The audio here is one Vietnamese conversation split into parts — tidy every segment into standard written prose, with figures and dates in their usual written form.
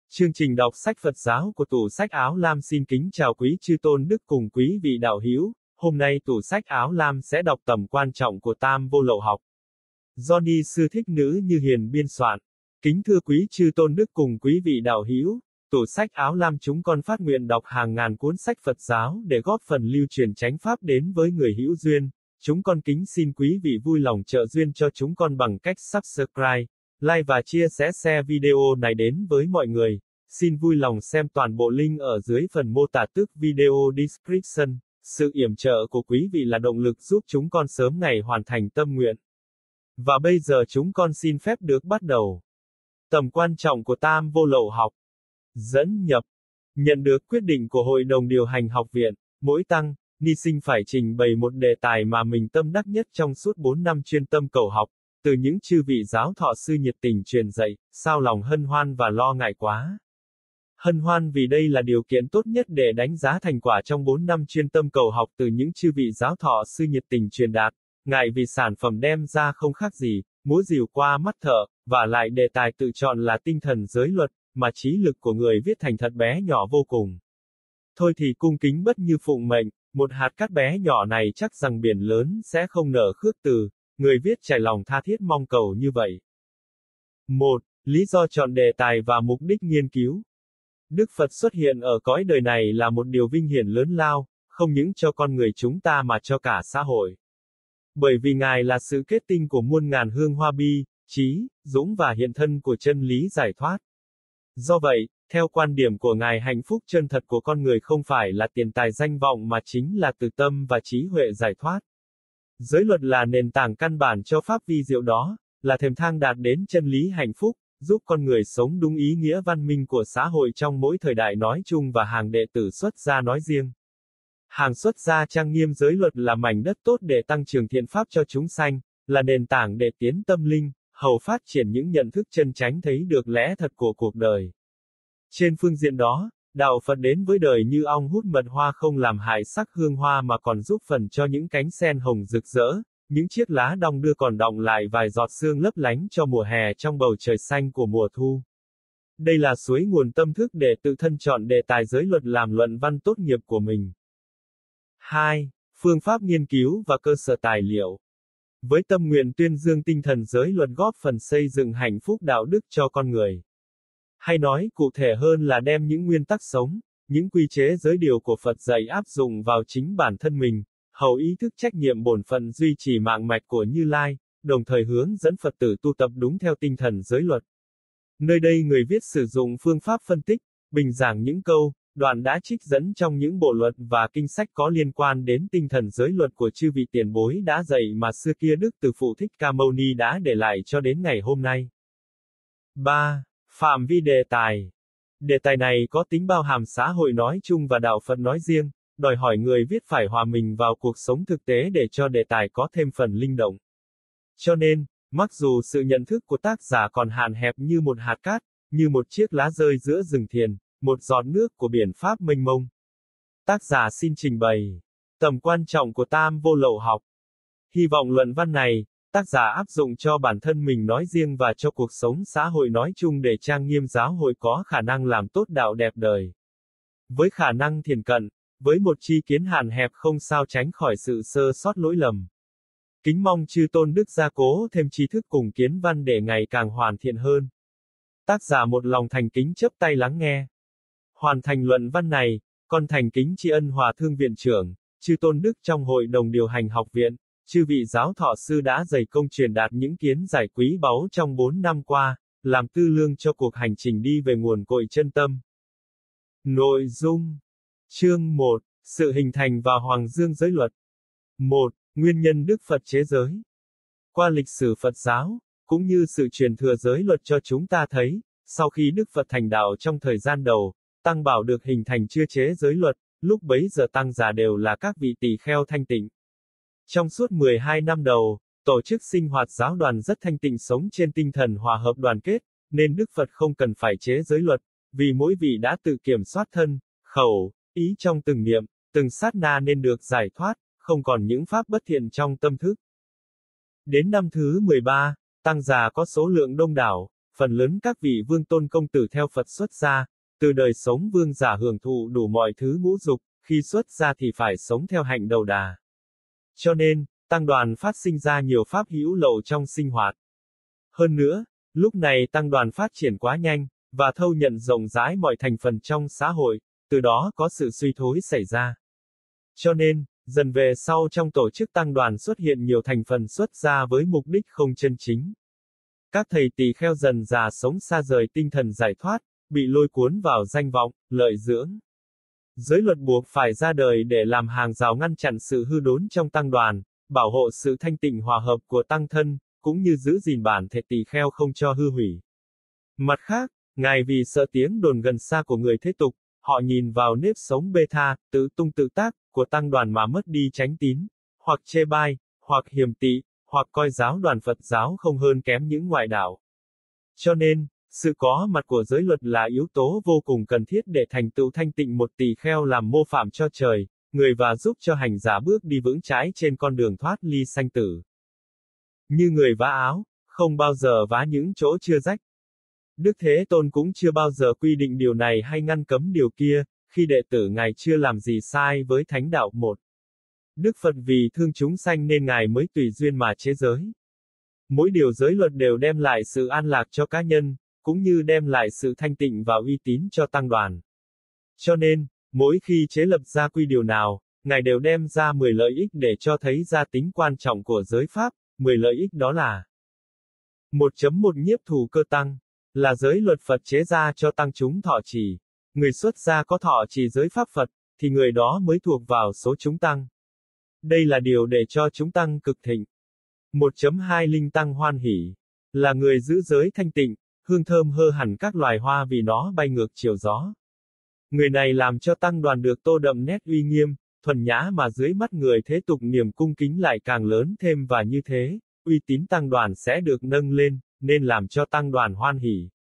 Chương trình đọc sách Phật giáo của Tủ Sách Áo Lam xin kính chào quý chư tôn đức cùng quý vị đạo hữu. Hôm nay Tủ Sách Áo Lam sẽ đọc tầm quan trọng của Tam Vô Lậu học. Do Ni Sư Thích Nữ Như Hiền biên soạn. Kính thưa quý chư tôn đức cùng quý vị đạo hữu, Tủ Sách Áo Lam chúng con phát nguyện đọc hàng ngàn cuốn sách Phật giáo để góp phần lưu truyền chánh pháp đến với người hữu duyên. Chúng con kính xin quý vị vui lòng trợ duyên cho chúng con bằng cách subscribe, like và chia sẻ share video này đến với mọi người. Xin vui lòng xem toàn bộ link ở dưới phần mô tả tức video description. Sự yểm trợ của quý vị là động lực giúp chúng con sớm ngày hoàn thành tâm nguyện. Và bây giờ chúng con xin phép được bắt đầu. Tầm quan trọng của Tam Vô Lậu học. Dẫn nhập. Nhận được quyết định của Hội đồng điều hành học viện, mỗi tăng, ni sinh phải trình bày một đề tài mà mình tâm đắc nhất trong suốt 4 năm chuyên tâm cầu học. Từ những chư vị giáo thọ sư nhiệt tình truyền dạy, sao lòng hân hoan và lo ngại quá. Hân hoan vì đây là điều kiện tốt nhất để đánh giá thành quả trong 4 năm chuyên tâm cầu học từ những chư vị giáo thọ sư nhiệt tình truyền đạt. Ngại vì sản phẩm đem ra không khác gì, múa rìu qua mắt thợ, và lại đề tài tự chọn là tinh thần giới luật, mà trí lực của người viết thành thật bé nhỏ vô cùng. Thôi thì cung kính bất như phụng mệnh, một hạt cát bé nhỏ này chắc rằng biển lớn sẽ không nở khước từ, người viết trải lòng tha thiết mong cầu như vậy. 1. Lý do chọn đề tài và mục đích nghiên cứu. Đức Phật xuất hiện ở cõi đời này là một điều vinh hiển lớn lao, không những cho con người chúng ta mà cho cả xã hội. Bởi vì Ngài là sự kết tinh của muôn ngàn hương hoa bi, trí, dũng và hiện thân của chân lý giải thoát. Do vậy, theo quan điểm của Ngài, hạnh phúc chân thật của con người không phải là tiền tài danh vọng mà chính là từ tâm và trí huệ giải thoát. Giới luật là nền tảng căn bản cho pháp vi diệu đó, là thềm thang đạt đến chân lý hạnh phúc, giúp con người sống đúng ý nghĩa văn minh của xã hội trong mỗi thời đại nói chung và hàng đệ tử xuất gia nói riêng. Hàng xuất gia trang nghiêm giới luật là mảnh đất tốt để tăng trưởng thiện pháp cho chúng sanh, là nền tảng để tiến tâm linh, hầu phát triển những nhận thức chân chánh thấy được lẽ thật của cuộc đời. Trên phương diện đó, đạo Phật đến với đời như ong hút mật hoa không làm hại sắc hương hoa mà còn giúp phần cho những cánh sen hồng rực rỡ. Những chiếc lá đong đưa còn đọng lại vài giọt sương lấp lánh cho mùa hè trong bầu trời xanh của mùa thu. Đây là suối nguồn tâm thức để tự thân chọn đề tài giới luật làm luận văn tốt nghiệp của mình. 2. Phương pháp nghiên cứu và cơ sở tài liệu. Với tâm nguyện tuyên dương tinh thần giới luật góp phần xây dựng hạnh phúc đạo đức cho con người. Hay nói cụ thể hơn là đem những nguyên tắc sống, những quy chế giới điều của Phật dạy áp dụng vào chính bản thân mình. Hầu ý thức trách nhiệm bổn phận duy trì mạng mạch của Như Lai, đồng thời hướng dẫn Phật tử tu tập đúng theo tinh thần giới luật. Nơi đây người viết sử dụng phương pháp phân tích, bình giảng những câu, đoạn đã trích dẫn trong những bộ luật và kinh sách có liên quan đến tinh thần giới luật của chư vị tiền bối đã dạy mà xưa kia Đức Từ Phụ Thích Ca Mâu Ni đã để lại cho đến ngày hôm nay. 3. Phạm vi đề tài. Đề tài này có tính bao hàm xã hội nói chung và đạo Phật nói riêng, đòi hỏi người viết phải hòa mình vào cuộc sống thực tế để cho đề tài có thêm phần linh động. Cho nên, mặc dù sự nhận thức của tác giả còn hạn hẹp như một hạt cát, như một chiếc lá rơi giữa rừng thiền, một giọt nước của biển Pháp mênh mông. Tác giả xin trình bày tầm quan trọng của Tam Vô Lậu học. Hy vọng luận văn này, tác giả áp dụng cho bản thân mình nói riêng và cho cuộc sống xã hội nói chung để trang nghiêm giáo hội có khả năng làm tốt đạo đẹp đời. Với khả năng thiền cận, với một tri kiến hạn hẹp không sao tránh khỏi sự sơ sót lỗi lầm. Kính mong chư tôn đức gia cố thêm trí thức cùng kiến văn để ngày càng hoàn thiện hơn. Tác giả một lòng thành kính chắp tay lắng nghe. Hoàn thành luận văn này, con thành kính tri ân Hòa Thương Viện trưởng, chư tôn đức trong Hội đồng điều hành học viện, chư vị giáo thọ sư đã dày công truyền đạt những kiến giải quý báu trong 4 năm qua, làm tư lương cho cuộc hành trình đi về nguồn cội chân tâm. Nội dung. Chương 1. Sự hình thành và hoàng dương giới luật. 1. Nguyên nhân Đức Phật chế giới. Qua lịch sử Phật giáo, cũng như sự truyền thừa giới luật cho chúng ta thấy, sau khi Đức Phật thành đạo trong thời gian đầu, Tăng Bảo được hình thành chưa chế giới luật, lúc bấy giờ Tăng giả đều là các vị tỳ kheo thanh tịnh. Trong suốt 12 năm đầu, tổ chức sinh hoạt giáo đoàn rất thanh tịnh sống trên tinh thần hòa hợp đoàn kết, nên Đức Phật không cần phải chế giới luật, vì mỗi vị đã tự kiểm soát thân, khẩu, ý trong từng niệm, từng sát na nên được giải thoát, không còn những pháp bất thiện trong tâm thức. Đến năm thứ 13, Tăng già có số lượng đông đảo, phần lớn các vị vương tôn công tử theo Phật xuất gia, từ đời sống vương giả hưởng thụ đủ mọi thứ ngũ dục, khi xuất gia thì phải sống theo hạnh đầu đà. Cho nên, tăng đoàn phát sinh ra nhiều pháp hữu lậu trong sinh hoạt. Hơn nữa, lúc này tăng đoàn phát triển quá nhanh, và thâu nhận rộng rãi mọi thành phần trong xã hội, từ đó có sự suy thoái xảy ra. Cho nên, dần về sau trong tổ chức tăng đoàn xuất hiện nhiều thành phần xuất gia với mục đích không chân chính. Các thầy tỳ kheo dần dà sống xa rời tinh thần giải thoát, bị lôi cuốn vào danh vọng, lợi dưỡng. Giới luật buộc phải ra đời để làm hàng rào ngăn chặn sự hư đốn trong tăng đoàn, bảo hộ sự thanh tịnh hòa hợp của tăng thân, cũng như giữ gìn bản thể tỳ kheo không cho hư hủy. Mặt khác, Ngài vì sợ tiếng đồn gần xa của người thế tục, họ nhìn vào nếp sống bê tha, tự tung tự tác, của tăng đoàn mà mất đi chánh tín, hoặc chê bai, hoặc hiềm tị, hoặc coi giáo đoàn Phật giáo không hơn kém những ngoại đạo. Cho nên, sự có mặt của giới luật là yếu tố vô cùng cần thiết để thành tựu thanh tịnh một tỳ kheo làm mô phạm cho trời, người và giúp cho hành giả bước đi vững chãi trên con đường thoát ly sanh tử. Như người vá áo, không bao giờ vá những chỗ chưa rách. Đức Thế Tôn cũng chưa bao giờ quy định điều này hay ngăn cấm điều kia, khi đệ tử Ngài chưa làm gì sai với thánh đạo một. Đức Phật vì thương chúng sanh nên Ngài mới tùy duyên mà chế giới. Mỗi điều giới luật đều đem lại sự an lạc cho cá nhân, cũng như đem lại sự thanh tịnh và uy tín cho tăng đoàn. Cho nên, mỗi khi chế lập ra quy điều nào, Ngài đều đem ra 10 lợi ích để cho thấy ra tính quan trọng của giới pháp, 10 lợi ích đó là 1.1 Nhiếp thù cơ tăng, là giới luật Phật chế ra cho tăng chúng thọ trì. Người xuất gia có thọ trì giới pháp Phật, thì người đó mới thuộc vào số chúng tăng. Đây là điều để cho chúng tăng cực thịnh. 1.2 Linh tăng hoan hỷ, là người giữ giới thanh tịnh, hương thơm hơ hẳn các loài hoa vì nó bay ngược chiều gió. Người này làm cho tăng đoàn được tô đậm nét uy nghiêm, thuần nhã mà dưới mắt người thế tục niềm cung kính lại càng lớn thêm và như thế, uy tín tăng đoàn sẽ được nâng lên, nên làm cho tăng đoàn hoan hỷ.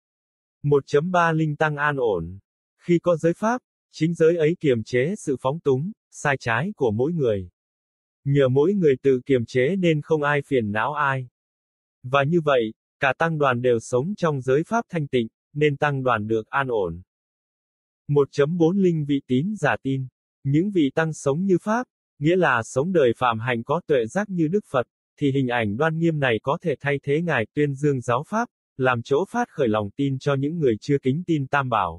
1.3 Linh tăng an ổn, khi có giới pháp, chính giới ấy kiềm chế sự phóng túng, sai trái của mỗi người. Nhờ mỗi người tự kiềm chế nên không ai phiền não ai. Và như vậy, cả tăng đoàn đều sống trong giới pháp thanh tịnh, nên tăng đoàn được an ổn. 1.4 Linh vị tín giả tin, những vị tăng sống như pháp, nghĩa là sống đời phạm hạnh có tuệ giác như Đức Phật, thì hình ảnh đoan nghiêm này có thể thay thế Ngài tuyên dương giáo pháp, làm chỗ phát khởi lòng tin cho những người chưa kính tin Tam Bảo.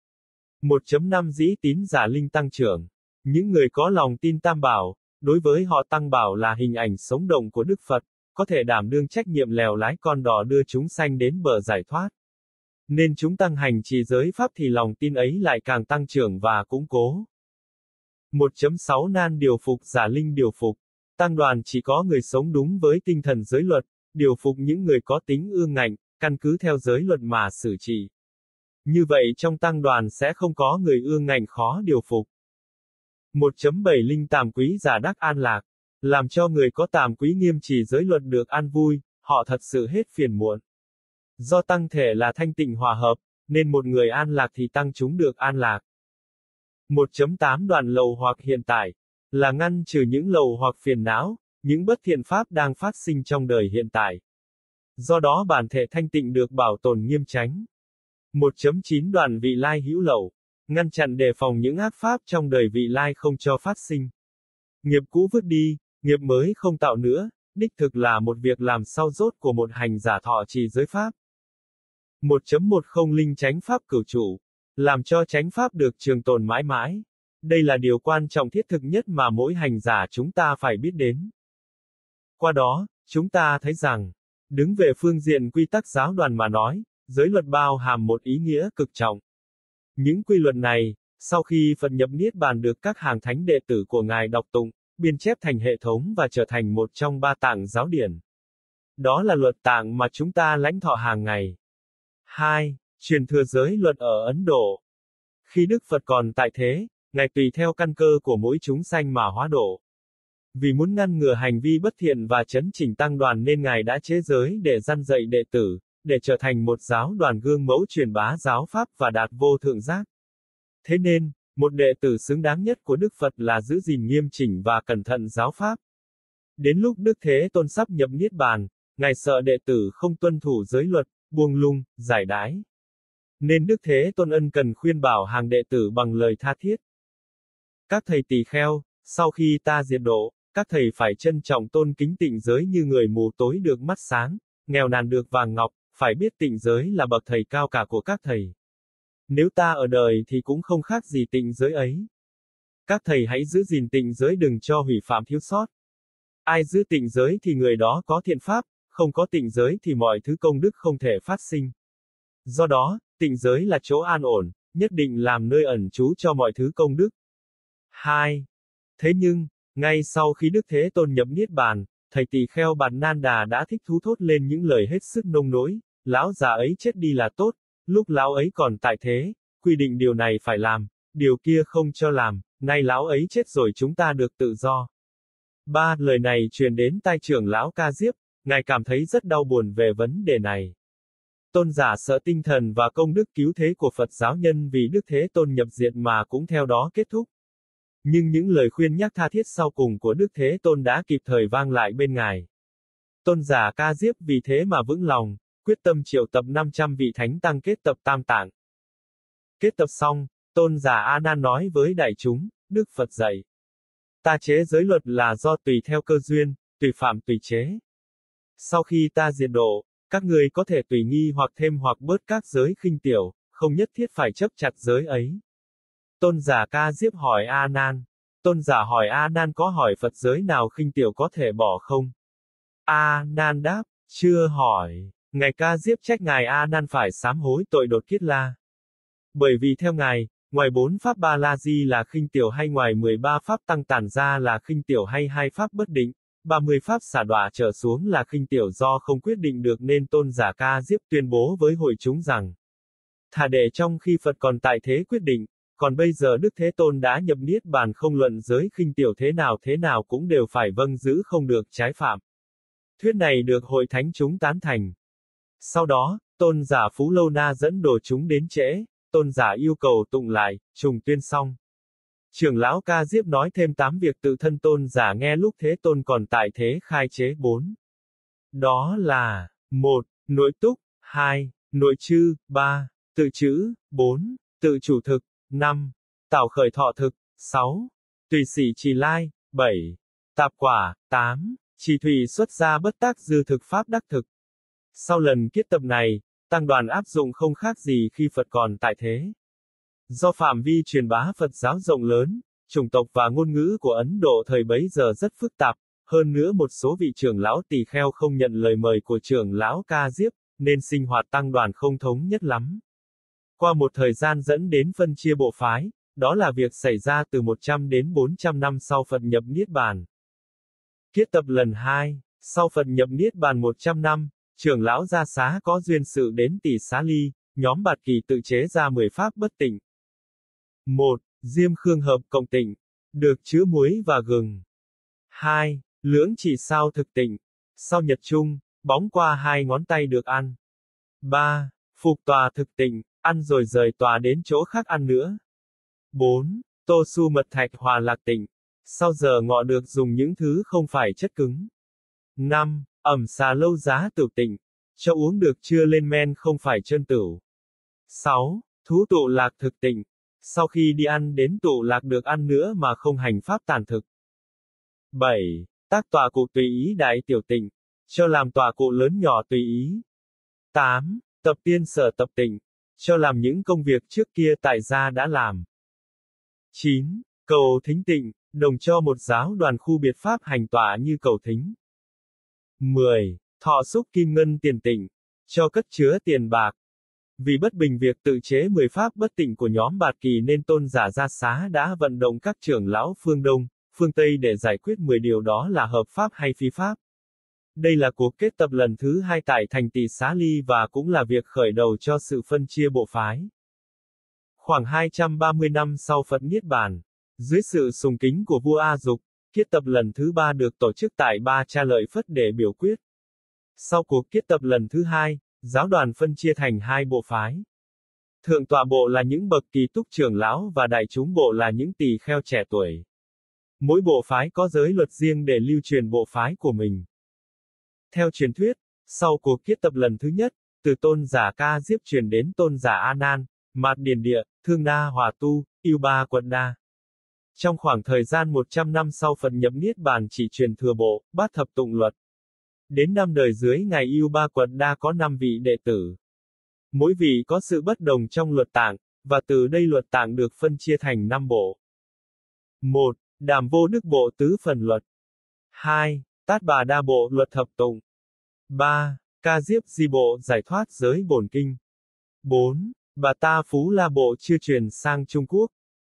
1.5 Dĩ tín giả linh tăng trưởng, những người có lòng tin Tam Bảo, đối với họ Tăng Bảo là hình ảnh sống động của Đức Phật, có thể đảm đương trách nhiệm lèo lái con đò đưa chúng sanh đến bờ giải thoát. Nên chúng tăng hành trì giới pháp thì lòng tin ấy lại càng tăng trưởng và củng cố. 1.6 Nan điều phục giả linh điều phục, tăng đoàn chỉ có người sống đúng với tinh thần giới luật, điều phục những người có tính ương ngạnh, căn cứ theo giới luật mà xử trị. Như vậy trong tăng đoàn sẽ không có người ương ngạnh khó điều phục. 1.7 Linh tàm quý giả đắc an lạc, làm cho người có tàm quý nghiêm trì giới luật được an vui, họ thật sự hết phiền muộn. Do tăng thể là thanh tịnh hòa hợp, nên một người an lạc thì tăng chúng được an lạc. 1.8 Đoạn lầu hoặc hiện tại, là ngăn trừ những lầu hoặc phiền não, những bất thiện pháp đang phát sinh trong đời hiện tại. Do đó bản thể thanh tịnh được bảo tồn nghiêm chánh. 1.9 Đoạn vị lai hữu lậu, ngăn chặn đề phòng những ác pháp trong đời vị lai không cho phát sinh. Nghiệp cũ vứt đi, nghiệp mới không tạo nữa, đích thực là một việc làm sau rốt của một hành giả thọ trì giới pháp. 1.10 Linh chánh pháp cửu trụ, làm cho chánh pháp được trường tồn mãi mãi. Đây là điều quan trọng thiết thực nhất mà mỗi hành giả chúng ta phải biết đến. Qua đó, chúng ta thấy rằng, đứng về phương diện quy tắc giáo đoàn mà nói, giới luật bao hàm một ý nghĩa cực trọng. Những quy luật này, sau khi Phật nhập Niết Bàn được các hàng thánh đệ tử của Ngài đọc tụng, biên chép thành hệ thống và trở thành một trong 3 tạng giáo điển. Đó là luật tạng mà chúng ta lãnh thọ hàng ngày. 2. Truyền thừa giới luật ở Ấn Độ. Khi Đức Phật còn tại thế, Ngài tùy theo căn cơ của mỗi chúng sanh mà hóa độ. Vì muốn ngăn ngừa hành vi bất thiện và chấn chỉnh tăng đoàn nên Ngài đã chế giới để răn dạy đệ tử, để trở thành một giáo đoàn gương mẫu truyền bá giáo pháp và đạt vô thượng giác. Thế nên, một đệ tử xứng đáng nhất của Đức Phật là giữ gìn nghiêm chỉnh và cẩn thận giáo pháp. Đến lúc Đức Thế Tôn sắp nhập Niết Bàn, Ngài sợ đệ tử không tuân thủ giới luật, buông lung, giải đãi. Nên Đức Thế Tôn ân cần khuyên bảo hàng đệ tử bằng lời tha thiết. Các thầy tỳ kheo, sau khi ta diệt độ, các thầy phải trân trọng tôn kính tịnh giới như người mù tối được mắt sáng, nghèo nàn được vàng ngọc, phải biết tịnh giới là bậc thầy cao cả của các thầy. Nếu ta ở đời thì cũng không khác gì tịnh giới ấy. Các thầy hãy giữ gìn tịnh giới đừng cho hủy phạm thiếu sót. Ai giữ tịnh giới thì người đó có thiện pháp, không có tịnh giới thì mọi thứ công đức không thể phát sinh. Do đó, tịnh giới là chỗ an ổn, nhất định làm nơi ẩn trú cho mọi thứ công đức. 2. Thế nhưng, ngay sau khi Đức Thế Tôn nhập Niết Bàn, thầy tỳ kheo Bạt Nan Đà đã thích thú thốt lên những lời hết sức nông nỗi, lão già ấy chết đi là tốt, lúc lão ấy còn tại thế, quy định điều này phải làm, điều kia không cho làm, nay lão ấy chết rồi chúng ta được tự do. 3. Lời này truyền đến tai trưởng lão Ca Diếp, ngài cảm thấy rất đau buồn về vấn đề này. Tôn giả sợ tinh thần và công đức cứu thế của Phật giáo nhân vì Đức Thế Tôn nhập diệt mà cũng theo đó kết thúc. Nhưng những lời khuyên nhắc tha thiết sau cùng của Đức Thế Tôn đã kịp thời vang lại bên ngài. Tôn giả Ca Diếp vì thế mà vững lòng, quyết tâm triệu tập 500 vị thánh tăng kết tập Tam Tạng. Kết tập xong, Tôn giả A Nan nói với đại chúng, Đức Phật dạy. Ta chế giới luật là do tùy theo cơ duyên, tùy phạm tùy chế. Sau khi ta diệt độ, các ngươi có thể tùy nghi hoặc thêm hoặc bớt các giới khinh tiểu, không nhất thiết phải chấp chặt giới ấy. Tôn giả Ca Diếp hỏi A Nan. Tôn giả hỏi A Nan có hỏi Phật giới nào khinh tiểu có thể bỏ không? A Nan đáp, chưa hỏi. Ngài Ca Diếp trách ngài A Nan phải sám hối tội đột kiết la. Bởi vì theo ngài, ngoài 4 pháp Ba La Di là khinh tiểu hay ngoài 13 pháp tăng tản ra là khinh tiểu hay 2 pháp bất định, 30 pháp xả đọa trở xuống là khinh tiểu do không quyết định được nên Tôn giả Ca Diếp tuyên bố với hội chúng rằng thà để trong khi Phật còn tại thế quyết định, còn bây giờ Đức Thế Tôn đã nhập Niết Bàn không luận giới khinh tiểu thế nào cũng đều phải vâng giữ không được trái phạm. Thuyết này được hội thánh chúng tán thành. Sau đó, Tôn giả Phú Lâu Na dẫn đồ chúng đến trễ, Tôn giả yêu cầu tụng lại, trùng tuyên xong. Trưởng lão Ca Diếp nói thêm 8 việc tự thân Tôn giả nghe lúc Thế Tôn còn tại thế khai chế 4. Đó là 1. Nội túc, 2. Nội chư, 3. Tự chữ, 4. Tự chủ thực, 5. Tảo khởi thọ thực, 6. Tùy sĩ trì lai, 7. Tạp quả, 8. Trì thủy xuất gia bất tác dư thực pháp đắc thực. Sau lần kiết tập này, tăng đoàn áp dụng không khác gì khi Phật còn tại thế. Do phạm vi truyền bá Phật giáo rộng lớn, chủng tộc và ngôn ngữ của Ấn Độ thời bấy giờ rất phức tạp, hơn nữa một số vị trưởng lão tỳ kheo không nhận lời mời của trưởng lão Ca Diếp, nên sinh hoạt tăng đoàn không thống nhất lắm. Qua một thời gian dẫn đến phân chia bộ phái, đó là việc xảy ra từ 100 đến 400 năm sau Phật nhập Niết Bàn. Kiết tập lần 2, sau Phật nhập Niết Bàn 100 năm, trưởng lão Gia Xá có duyên sự đến Tỳ Xá Ly, nhóm Bạt Kỳ tự chế ra 10 pháp bất tịnh. 1. Diêm khương hợp cộng tịnh, được chứa muối và gừng. 2. Lưỡng chỉ sao thực tịnh, sau nhật chung, bóng qua 2 ngón tay được ăn. 3. Phục tòa thực tịnh, ăn rồi rời tòa đến chỗ khác ăn nữa. 4. Tô su mật thạch hòa lạc tịnh, sau giờ ngọ được dùng những thứ không phải chất cứng. 5. Ẩm xà lâu giá tửu tịnh, cho uống được chưa lên men không phải trơn tửu. 6. Thú tụ lạc thực tịnh, sau khi đi ăn đến tụ lạc được ăn nữa mà không hành pháp tàn thực. 7. Tác tọa cụ tùy ý đại tiểu tịnh, cho làm tọa cụ lớn nhỏ tùy ý. 8. Tập tiên sở tập tịnh, cho làm những công việc trước kia tại gia đã làm. 9. Cầu thính tịnh, đồng cho một giáo đoàn khu biệt pháp hành tọa như cầu thính. 10. Thọ xúc kim ngân tiền tịnh, cho cất chứa tiền bạc. Vì bất bình việc tự chế 10 pháp bất tịnh của nhóm Bạt Kỳ nên Tôn giả Gia Xá đã vận động các trưởng lão phương Đông, phương Tây để giải quyết 10 điều đó là hợp pháp hay phi pháp. Đây là cuộc kết tập lần thứ 2 tại thành Tỳ Xá Ly và cũng là việc khởi đầu cho sự phân chia bộ phái. Khoảng 230 năm sau Phật Niết Bàn, dưới sự sùng kính của vua A Dục, kết tập lần thứ 3 được tổ chức tại Ba Cha Lợi Phất để biểu quyết. Sau cuộc kết tập lần thứ 2, giáo đoàn phân chia thành 2 bộ phái. Thượng tọa bộ là những bậc kỳ túc trưởng lão và đại chúng bộ là những tỳ kheo trẻ tuổi. Mỗi bộ phái có giới luật riêng để lưu truyền bộ phái của mình. Theo truyền thuyết, sau cuộc kết tập lần thứ nhất, từ tôn giả Ca Diếp truyền đến tôn giả A Nan, Mạt Điền Địa, Thương Na Hòa Tu, Yêu Ba Quận Đa. Trong khoảng thời gian 100 năm sau Phật nhập Niết Bàn chỉ truyền thừa bộ, Bát Thập Tụng Luật. Đến năm đời dưới Ngài Yêu Ba Quận Đa có 5 vị đệ tử. Mỗi vị có sự bất đồng trong luật tạng, và từ đây luật tạng được phân chia thành 5 bộ. 1. Đàm Vô Đức Bộ Tứ Phần Luật. 2. Tát Bà Đa Bộ Luật Thập Tụng. 3. Ca Diếp Di Bộ Giải Thoát Giới Bổn Kinh. 4. Bà Ta Phú La Bộ chưa truyền sang Trung Quốc.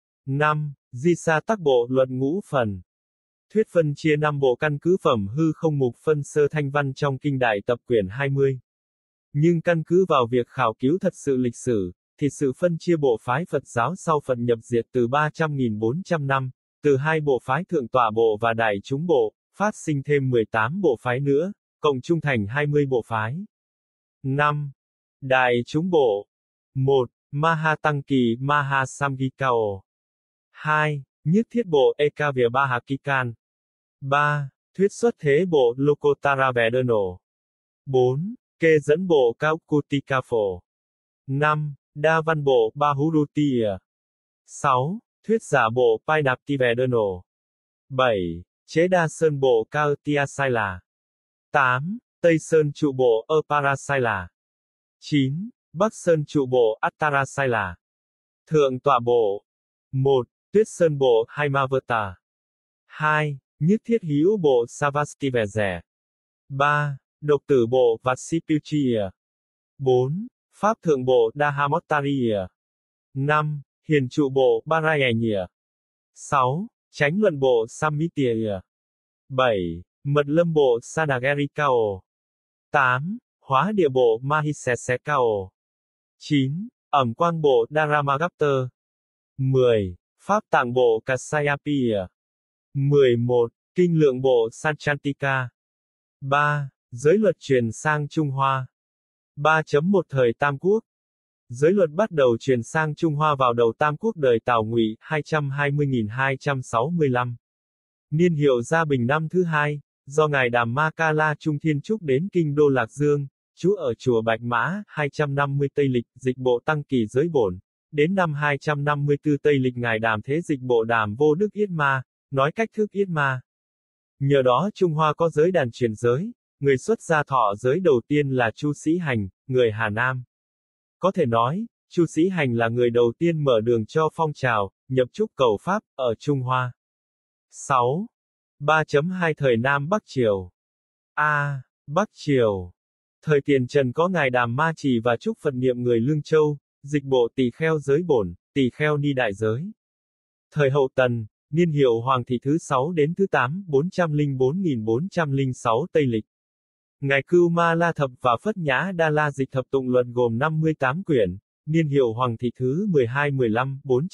5. Di Sa Tắc Bộ Luật Ngũ Phần. Thuyết phân chia 5 bộ căn cứ phẩm hư không mục phân sơ thanh văn trong Kinh Đại Tập quyển 20. Nhưng căn cứ vào việc khảo cứu thật sự lịch sử, thì sự phân chia bộ phái Phật giáo sau Phật nhập diệt từ 300.400 năm, từ 2 bộ phái Thượng Tọa Bộ và Đại Chúng Bộ, phát sinh thêm 18 bộ phái nữa, cộng chung thành 20 bộ phái. 5. Đại Chúng Bộ. 1. Maha Tăng Kỳ Maha Samgikao. 2. Nhất Thiết Bộ Ekavya Bahakikan. 3. Thuyết Xuất Thế Bộ Lokotara Vedano. 4. Kê Dẫn Bộ Kaukutikafo. 5. Đa Văn Bộ Bahurutiya. 6. Thuyết Giả Bộ Painaptivedano. 7. Chế Đa Sơn Bộ Kautiasaila. 8. Tây Sơn Trụ Bộ Aparasaila. 9. Bắc Sơn Trụ Bộ Attarasaila. Thượng Tọa Bộ. 1. Tuyết Sơn Bộ Haimavata. 2. Nhất Thiết Hữu Bộ Savastiveze. 3. Độc Tử Bộ Vasipuchia. 4. Pháp Thượng Bộ Dahamottariya. 5. Hiền Trụ Bộ Barayanya. 6. Chánh Luận Bộ Sammitya. 7. Mật Lâm Bộ Sanagarikao. 8. Hóa Địa Bộ Mahisesekao. 9. Ẩm Quang Bộ Dharamagapta. 10. Pháp Tạng Bộ Kasyapia. 11. Kinh Lượng Bộ Sanchantika. 3. Giới luật truyền sang Trung Hoa. 3.1 Thời Tam Quốc. Giới luật bắt đầu truyền sang Trung Hoa vào đầu Tam Quốc đời Tào Ngụy, 220.265. Niên hiệu Gia Bình năm thứ 2, do Ngài Đàm Ma Ca La Trung Thiên Trúc đến Kinh Đô Lạc Dương, trú ở chùa Bạch Mã, 250 Tây Lịch, dịch bộ Tăng Kỳ Giới Bổn. Đến năm 254 Tây Lịch Ngài Đàm Thế dịch bộ Đàm Vô Đức Yết Ma, nói cách thức Yết Ma. Nhờ đó Trung Hoa có giới đàn truyền giới, người xuất gia thọ giới đầu tiên là Chu Sĩ Hành, người Hà Nam. Có thể nói, Chu Sĩ Hành là người đầu tiên mở đường cho phong trào, nhập trúc cầu Pháp, ở Trung Hoa. 6. 3.2 Thời Nam Bắc Triều. A. Bắc Triều. Thời Tiền Trần có Ngài Đàm Ma Trì và Trúc Phật Niệm người Lương Châu, dịch bộ Tỳ Kheo Giới Bổn, Tỳ Kheo Ni Đại Giới. Thời Hậu Tần, niên hiệu Hoàng Thị thứ 6 đến thứ 8, 404.406 Tây Lịch. Ngài Cưu Ma La Thập và Phất Nhã Đa La dịch thập tụng luận gồm 58 quyển, niên hiệu Hoàng Thị thứ 12-15,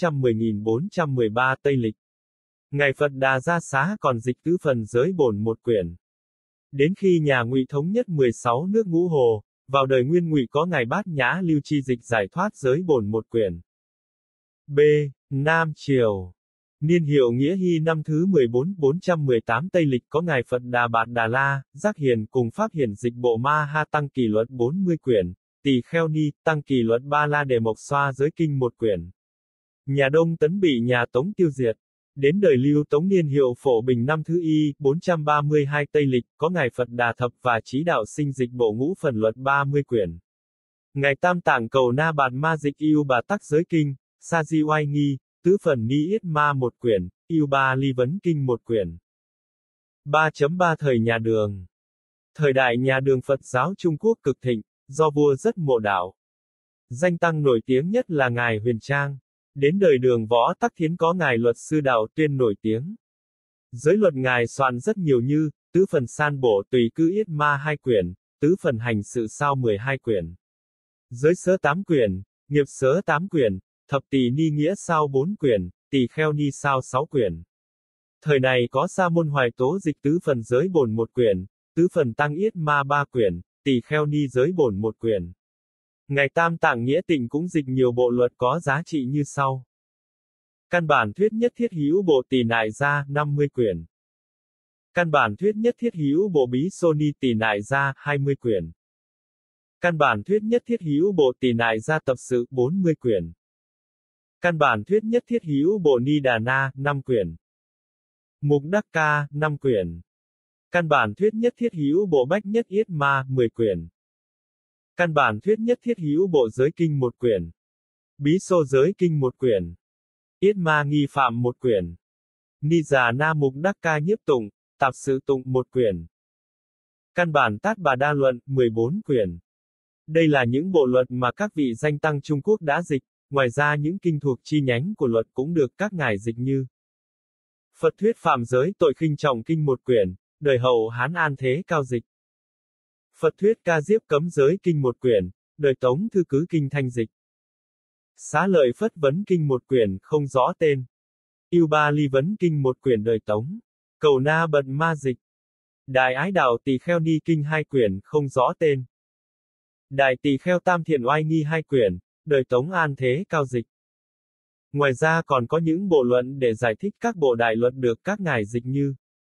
410.413 Tây Lịch. Ngài Phật Đà Gia Xá còn dịch tứ phần giới bổn một quyển. Đến khi nhà Ngụy thống nhất 16 nước Ngũ Hồ, vào đời Nguyên Ngụy có Ngài Bát Nhã Lưu Chi dịch giải thoát giới bổn một quyển. B. Nam Triều. Niên hiệu Nghĩa Hy năm thứ 14, 418 Tây Lịch có Ngài Phật Đà Bạt Đà La, Giác Hiền cùng Pháp Hiển dịch bộ Ma Ha Tăng Kỳ Luật 40 quyển, Tỳ Kheo Ni, Tăng Kỳ Luật Ba La Đề Mộc Xoa Giới Kinh một quyển. Nhà Đông Tấn bị nhà Tống tiêu diệt. Đến đời Lưu Tống niên hiệu Phổ Bình năm thứ Y, 432 Tây Lịch, có Ngài Phật Đà Thập và Chí Đạo Sinh dịch bộ Ngũ Phần Luật 30 quyển. Ngài Tam Tạng Cầu Na Bạt Ma dịch Yêu Bà Tắc Giới Kinh, Sa Di Oai Nghi, Tứ Phần Ni Yết Ma một quyển, Yêu Ba Ly Vấn Kinh một quyển. 3.3 Thời Nhà Đường. Thời đại nhà Đường Phật giáo Trung Quốc cực thịnh, do vua rất mộ đạo. Danh tăng nổi tiếng nhất là Ngài Huyền Trang. Đến đời Đường Võ Tắc Thiến có Ngài Luật Sư Đạo Tuyên nổi tiếng. Giới luật Ngài soạn rất nhiều như, Tứ Phần San Bổ Tùy Cư Yết Ma 2 quyển, Tứ Phần Hành Sự Sao 12 quyển. Giới Sớ 8 quyển, Nghiệp Sớ 8 quyển, Thập Tỳ Ni Nghĩa Sao 4 quyển, Tỳ Kheo Ni Sao 6 quyển. Thời này có Sa Môn Hoài Tố dịch Tứ Phần Giới Bổn một quyển, Tứ Phần Tăng Yết Ma 3 quyển, Tỳ Kheo Ni Giới Bổn một quyển. Ngài Tam Tạng Nghĩa Tịnh cũng dịch nhiều bộ luật có giá trị như sau. Căn bản thuyết nhất thiết hữu bộ Tỳ Nại Gia 50 quyển. Căn bản thuyết nhất thiết hữu bộ Bí Sô Ni Tỳ Nại Gia 20 quyển. Căn bản thuyết nhất thiết hữu bộ tỳ nại gia tập sự 40 quyển. Căn bản thuyết nhất thiết hữu bộ Ni Đà Na 5 quyển. Mục Đắc Ca 5 quyển. Căn bản thuyết nhất thiết hữu bộ Bách Nhất Yết Ma 10 quyển. Căn bản thuyết nhất thiết hữu bộ Giới Kinh 1 quyển. Bí Xô Giới Kinh 1 quyển. Yết Ma Nghi Phạm 1 quyển. Ni Già Na Mục Đắc Ca Nhiếp Tụng, Tạp Sự Tụng 1 quyển. Căn bản Tát Bà Đa Luận 14 quyển. Đây là những bộ luật mà các vị danh tăng Trung Quốc đã dịch, ngoài ra những kinh thuộc chi nhánh của luật cũng được các ngài dịch như Phật Thuyết Phạm Giới Tội Khinh Trọng Kinh 1 quyển, đời Hậu Hán An Thế Cao dịch. Phật Thuyết Ca Diếp Cấm Giới Kinh 1 quyển, đời Tống Thư Cứ Kinh Thanh dịch. Xá Lợi Phất Vấn Kinh 1 quyển, không rõ tên. Yêu Ba Ly Vấn Kinh 1 quyển đời Tống. Cầu Na Bật Ma dịch. Đại Ái Đạo Tỳ Kheo Ni Kinh 2 quyển, không rõ tên. Đại Tỳ Kheo Tam Thiện Oai Nghi 2 quyển, đời Tống An Thế Cao dịch. Ngoài ra còn có những bộ luận để giải thích các bộ đại luật được các ngài dịch như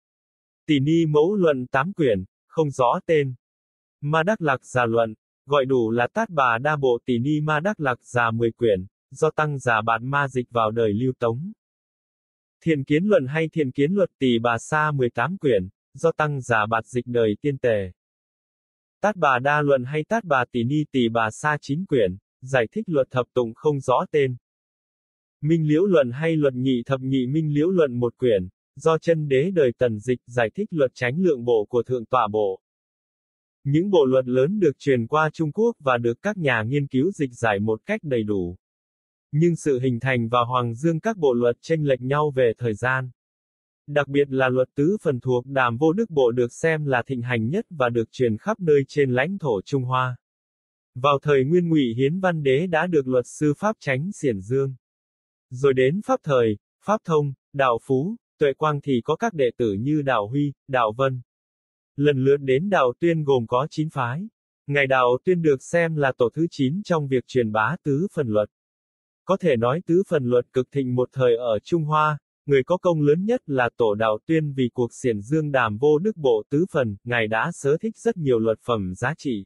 Tỳ Ni Mẫu Luận 8 quyển, không rõ tên. Ma Đắc Lạc Già Luận, gọi đủ là Tát Bà Đa Bộ Tỳ Ni Ma Đắc Lạc Già 10 quyển, do Tăng Già Bạt Ma dịch vào đời Lưu Tống. Thiện Kiến Luận hay Thiện Kiến Luật Tỳ Bà Sa 18 quyển, do Tăng Già Bạt dịch đời Tiên Tề. Tát Bà Đa Luận hay Tát Bà Tỳ Ni Tỳ Bà Sa 9 quyển, giải thích luật thập tụng không rõ tên. Minh Liễu Luận hay Luật Nhị Thập Nhị Minh Liễu Luận 1 quyển, do Chân Đế đời Tần dịch, giải thích luật Chánh Lượng Bộ của Thượng Tọa Bộ. Những bộ luật lớn được truyền qua Trung Quốc và được các nhà nghiên cứu dịch giải một cách đầy đủ. Nhưng sự hình thành và hoàng dương các bộ luật chênh lệch nhau về thời gian. Đặc biệt là luật tứ phần thuộc Đàm Vô Đức Bộ được xem là thịnh hành nhất và được truyền khắp nơi trên lãnh thổ Trung Hoa. Vào thời Nguyên Ngụy Hiến Văn Đế đã được luật sư Pháp Chánh xiển dương. Rồi đến Pháp Thời, Pháp Thông, Đạo Phú, Tuệ Quang thì có các đệ tử như Đạo Huy, Đạo Vân. Lần lượt đến Đạo Tuyên gồm có 9 phái. Ngài Đạo Tuyên được xem là tổ thứ 9 trong việc truyền bá tứ phần luật. Có thể nói tứ phần luật cực thịnh một thời ở Trung Hoa, người có công lớn nhất là tổ Đạo Tuyên vì cuộc xiển dương Đàm Vô Đức Bộ tứ phần, ngài đã sớ thích rất nhiều luật phẩm giá trị.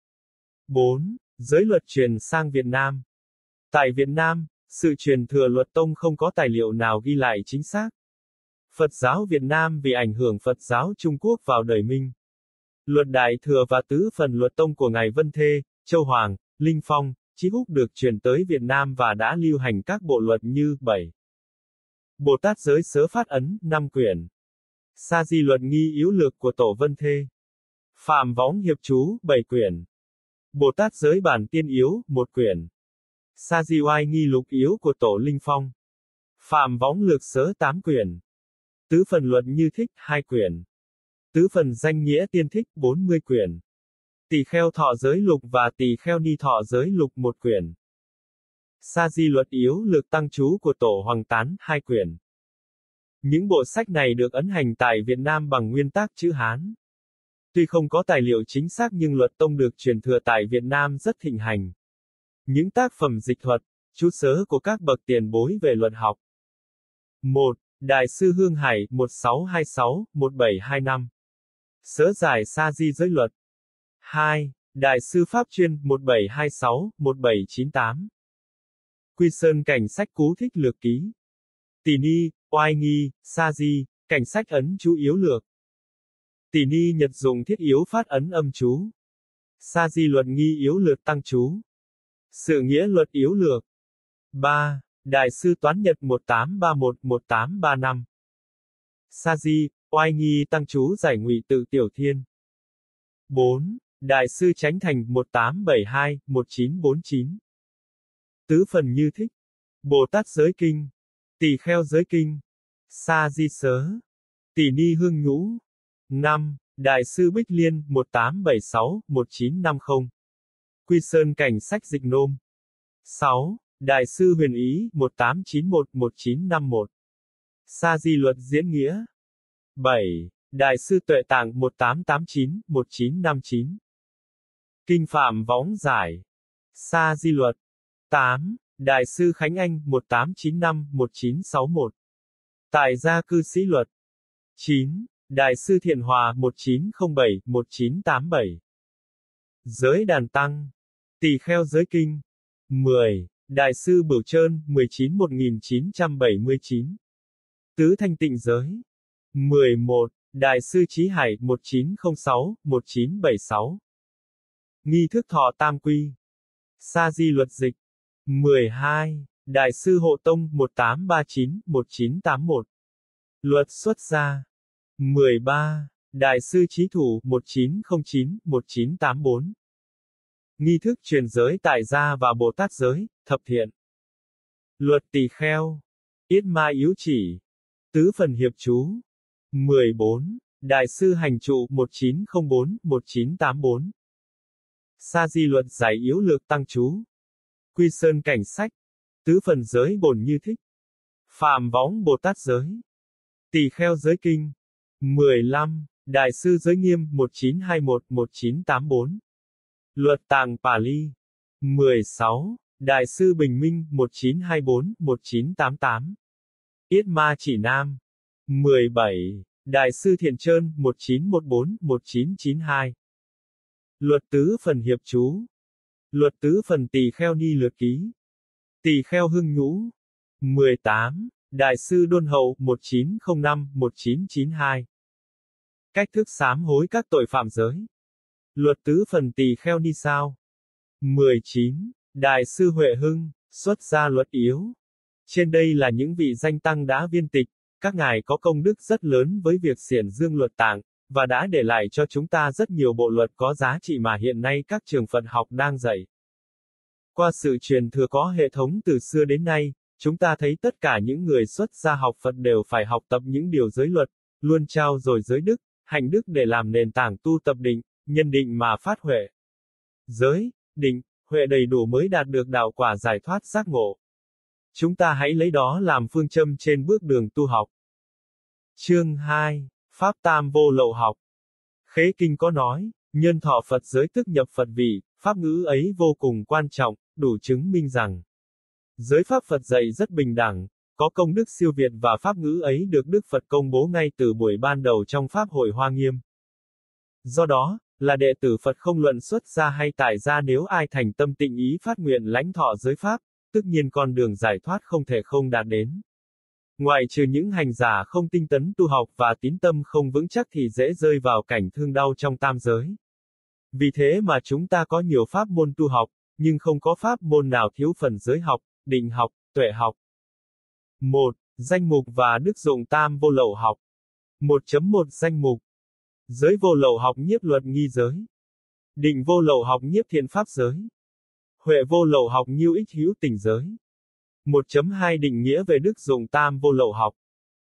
4. Giới luật truyền sang Việt Nam. Tại Việt Nam, sự truyền thừa luật tông không có tài liệu nào ghi lại chính xác. Phật giáo Việt Nam vì ảnh hưởng Phật giáo Trung Quốc vào đời Minh. Luật Đại Thừa và tứ phần luật tông của ngài Vân Thê, Châu Hoàng, Linh Phong, Chí Húc được truyền tới Việt Nam và đã lưu hành các bộ luật như 7. Bồ Tát Giới Sớ Phát Ấn, 5 quyển. Sa Di Luật Nghi Yếu Lược của Tổ Vân Thê. Phạm Võng Hiệp Chú, 7 quyển. Bồ Tát Giới Bản Tiên Yếu, 1 quyển. Sa Di Oai Nghi Lục Yếu của Tổ Linh Phong. Phạm Võng Lược Sớ 8 quyển. Tứ phần luật Như Thích, 2 quyển. Tứ phần danh nghĩa Tiên Thích, 40 quyển. Tỳ Kheo Thọ Giới Lục và Tỳ Kheo Ni Thọ Giới Lục, 1 quyển. Sa Di Luật Yếu Lược Tăng Chú của Tổ Hoàng Tán, 2 quyển. Những bộ sách này được ấn hành tại Việt Nam bằng nguyên tác chữ Hán. Tuy không có tài liệu chính xác nhưng luật tông được truyền thừa tại Việt Nam rất thịnh hành. Những tác phẩm dịch thuật, chú sớ của các bậc tiền bối về luật học. 1. Đại sư Hương Hải, 1626-1725. Sớ giải Sa Di Giới Luật. 2. Đại sư Pháp Chuyên, 1726-1798. Quy Sơn Cảnh Sách Cú Thích Lược Ký. Tỳ Ni, Oai Nghi, Sa Di, Cảnh Sách Ấn Chú Yếu Lược. Tỳ Ni Nhật Dụng Thiết Yếu Phát Ấn Âm Chú. Sa Di Luật Nghi Yếu Lược Tăng Chú. Sự Nghĩa Luật Yếu Lược. 3. Đại sư Toán Nhật 1831-1835. Sa Di, Oai Nghi Tăng Chú Giải Ngụy Tự Tiểu Thiên. 4. Đại sư Chánh Thành 1872-1949. Tứ phần Như Thích. Bồ Tát Giới Kinh. Tỳ Kheo Giới Kinh. Sa Di Sớ. Tỳ Ni Hương Nhũ. 5. Đại sư Bích Liên 1876-1950. Quy Sơn Cảnh Sách Dịch Nôm. 6. Đại sư Huyền Ý 1891-1951. Sa Di Luật Diễn Nghĩa. 7. Đại sư Tuệ Tạng 1889-1959. Kinh Phạm Võng Giải. Sa Di Luật. 8. Đại sư Khánh Anh 1895-1961. Tại Gia Cư Sĩ Luật. 9. Đại sư Thiện Hòa 1907-1987. Giới đàn tăng. Tỳ kheo giới kinh. 10. Đại sư Bửu Trơn, 19-1979. Tứ thanh tịnh giới. 11. Đại sư Chí Hải, 1906-1976. Nghi thức thọ tam quy. Sa di luật dịch. 12. Đại sư Hộ Tông, 1839-1981. Luật xuất gia. 13. Đại sư Chí Thủ, 1909-1984. Nghi thức truyền giới tại gia và Bồ Tát giới, thập thiện. Luật tỳ kheo. Yết ma yếu chỉ. Tứ phần hiệp chú. 14. Đại sư Hành Trụ, 1904-1984. Sa di luật giải yếu lược tăng chú. Quy sơn cảnh sách. Tứ phần giới bổn như thích. Phạm võng Bồ Tát giới. Tỳ kheo giới kinh. 15. Đại sư giới nghiêm, 1921-1984. Luật tạng Pali. 16. Đại sư Bình Minh, 1924-1988. Yết ma chỉ nam. 17. Đại sư Thiện Trơn, 1914-1992. Luật tứ phần hiệp chú. Luật tứ phần tỳ kheo ni lược ký. Tỳ kheo hưng nhũ. 18. Đại sư Đôn Hậu, 1905-1992. Cách thức sám hối các tội phạm giới. Luật tứ phần tỳ kheo ni sao. 19. Đại sư Huệ Hưng, xuất gia luật yếu. Trên đây là những vị danh tăng đã viên tịch, các ngài có công đức rất lớn với việc xiển dương luật tạng, và đã để lại cho chúng ta rất nhiều bộ luật có giá trị mà hiện nay các trường Phật học đang dạy. Qua sự truyền thừa có hệ thống từ xưa đến nay, chúng ta thấy tất cả những người xuất gia học Phật đều phải học tập những điều giới luật, luôn trao dồi giới đức, hạnh đức để làm nền tảng tu tập định, nhân định mà phát huệ. Giới, định, huệ đầy đủ mới đạt được đạo quả giải thoát giác ngộ. Chúng ta hãy lấy đó làm phương châm trên bước đường tu học. Chương 2. Pháp tam vô lậu học. Khế Kinh có nói, nhân thọ Phật giới tức nhập Phật vị, pháp ngữ ấy vô cùng quan trọng, đủ chứng minh rằng giới pháp Phật dạy rất bình đẳng, có công đức siêu việt và pháp ngữ ấy được Đức Phật công bố ngay từ buổi ban đầu trong Pháp hội Hoa Nghiêm. Do đó, là đệ tử Phật không luận xuất gia hay tại gia nếu ai thành tâm tịnh ý phát nguyện lãnh thọ giới pháp, tất nhiên con đường giải thoát không thể không đạt đến. Ngoại trừ những hành giả không tinh tấn tu học và tín tâm không vững chắc thì dễ rơi vào cảnh thương đau trong tam giới. Vì thế mà chúng ta có nhiều pháp môn tu học, nhưng không có pháp môn nào thiếu phần giới học, định học, tuệ học. 1. Danh mục và đức dụng tam vô lậu học. 1.1 Danh mục. Giới vô lậu học nhiếp luật nghi giới. Định vô lậu học nhiếp thiện pháp giới. Huệ vô lậu học nhiêu ích hữu tình giới. 1.2 Định nghĩa về đức dụng tam vô lậu học.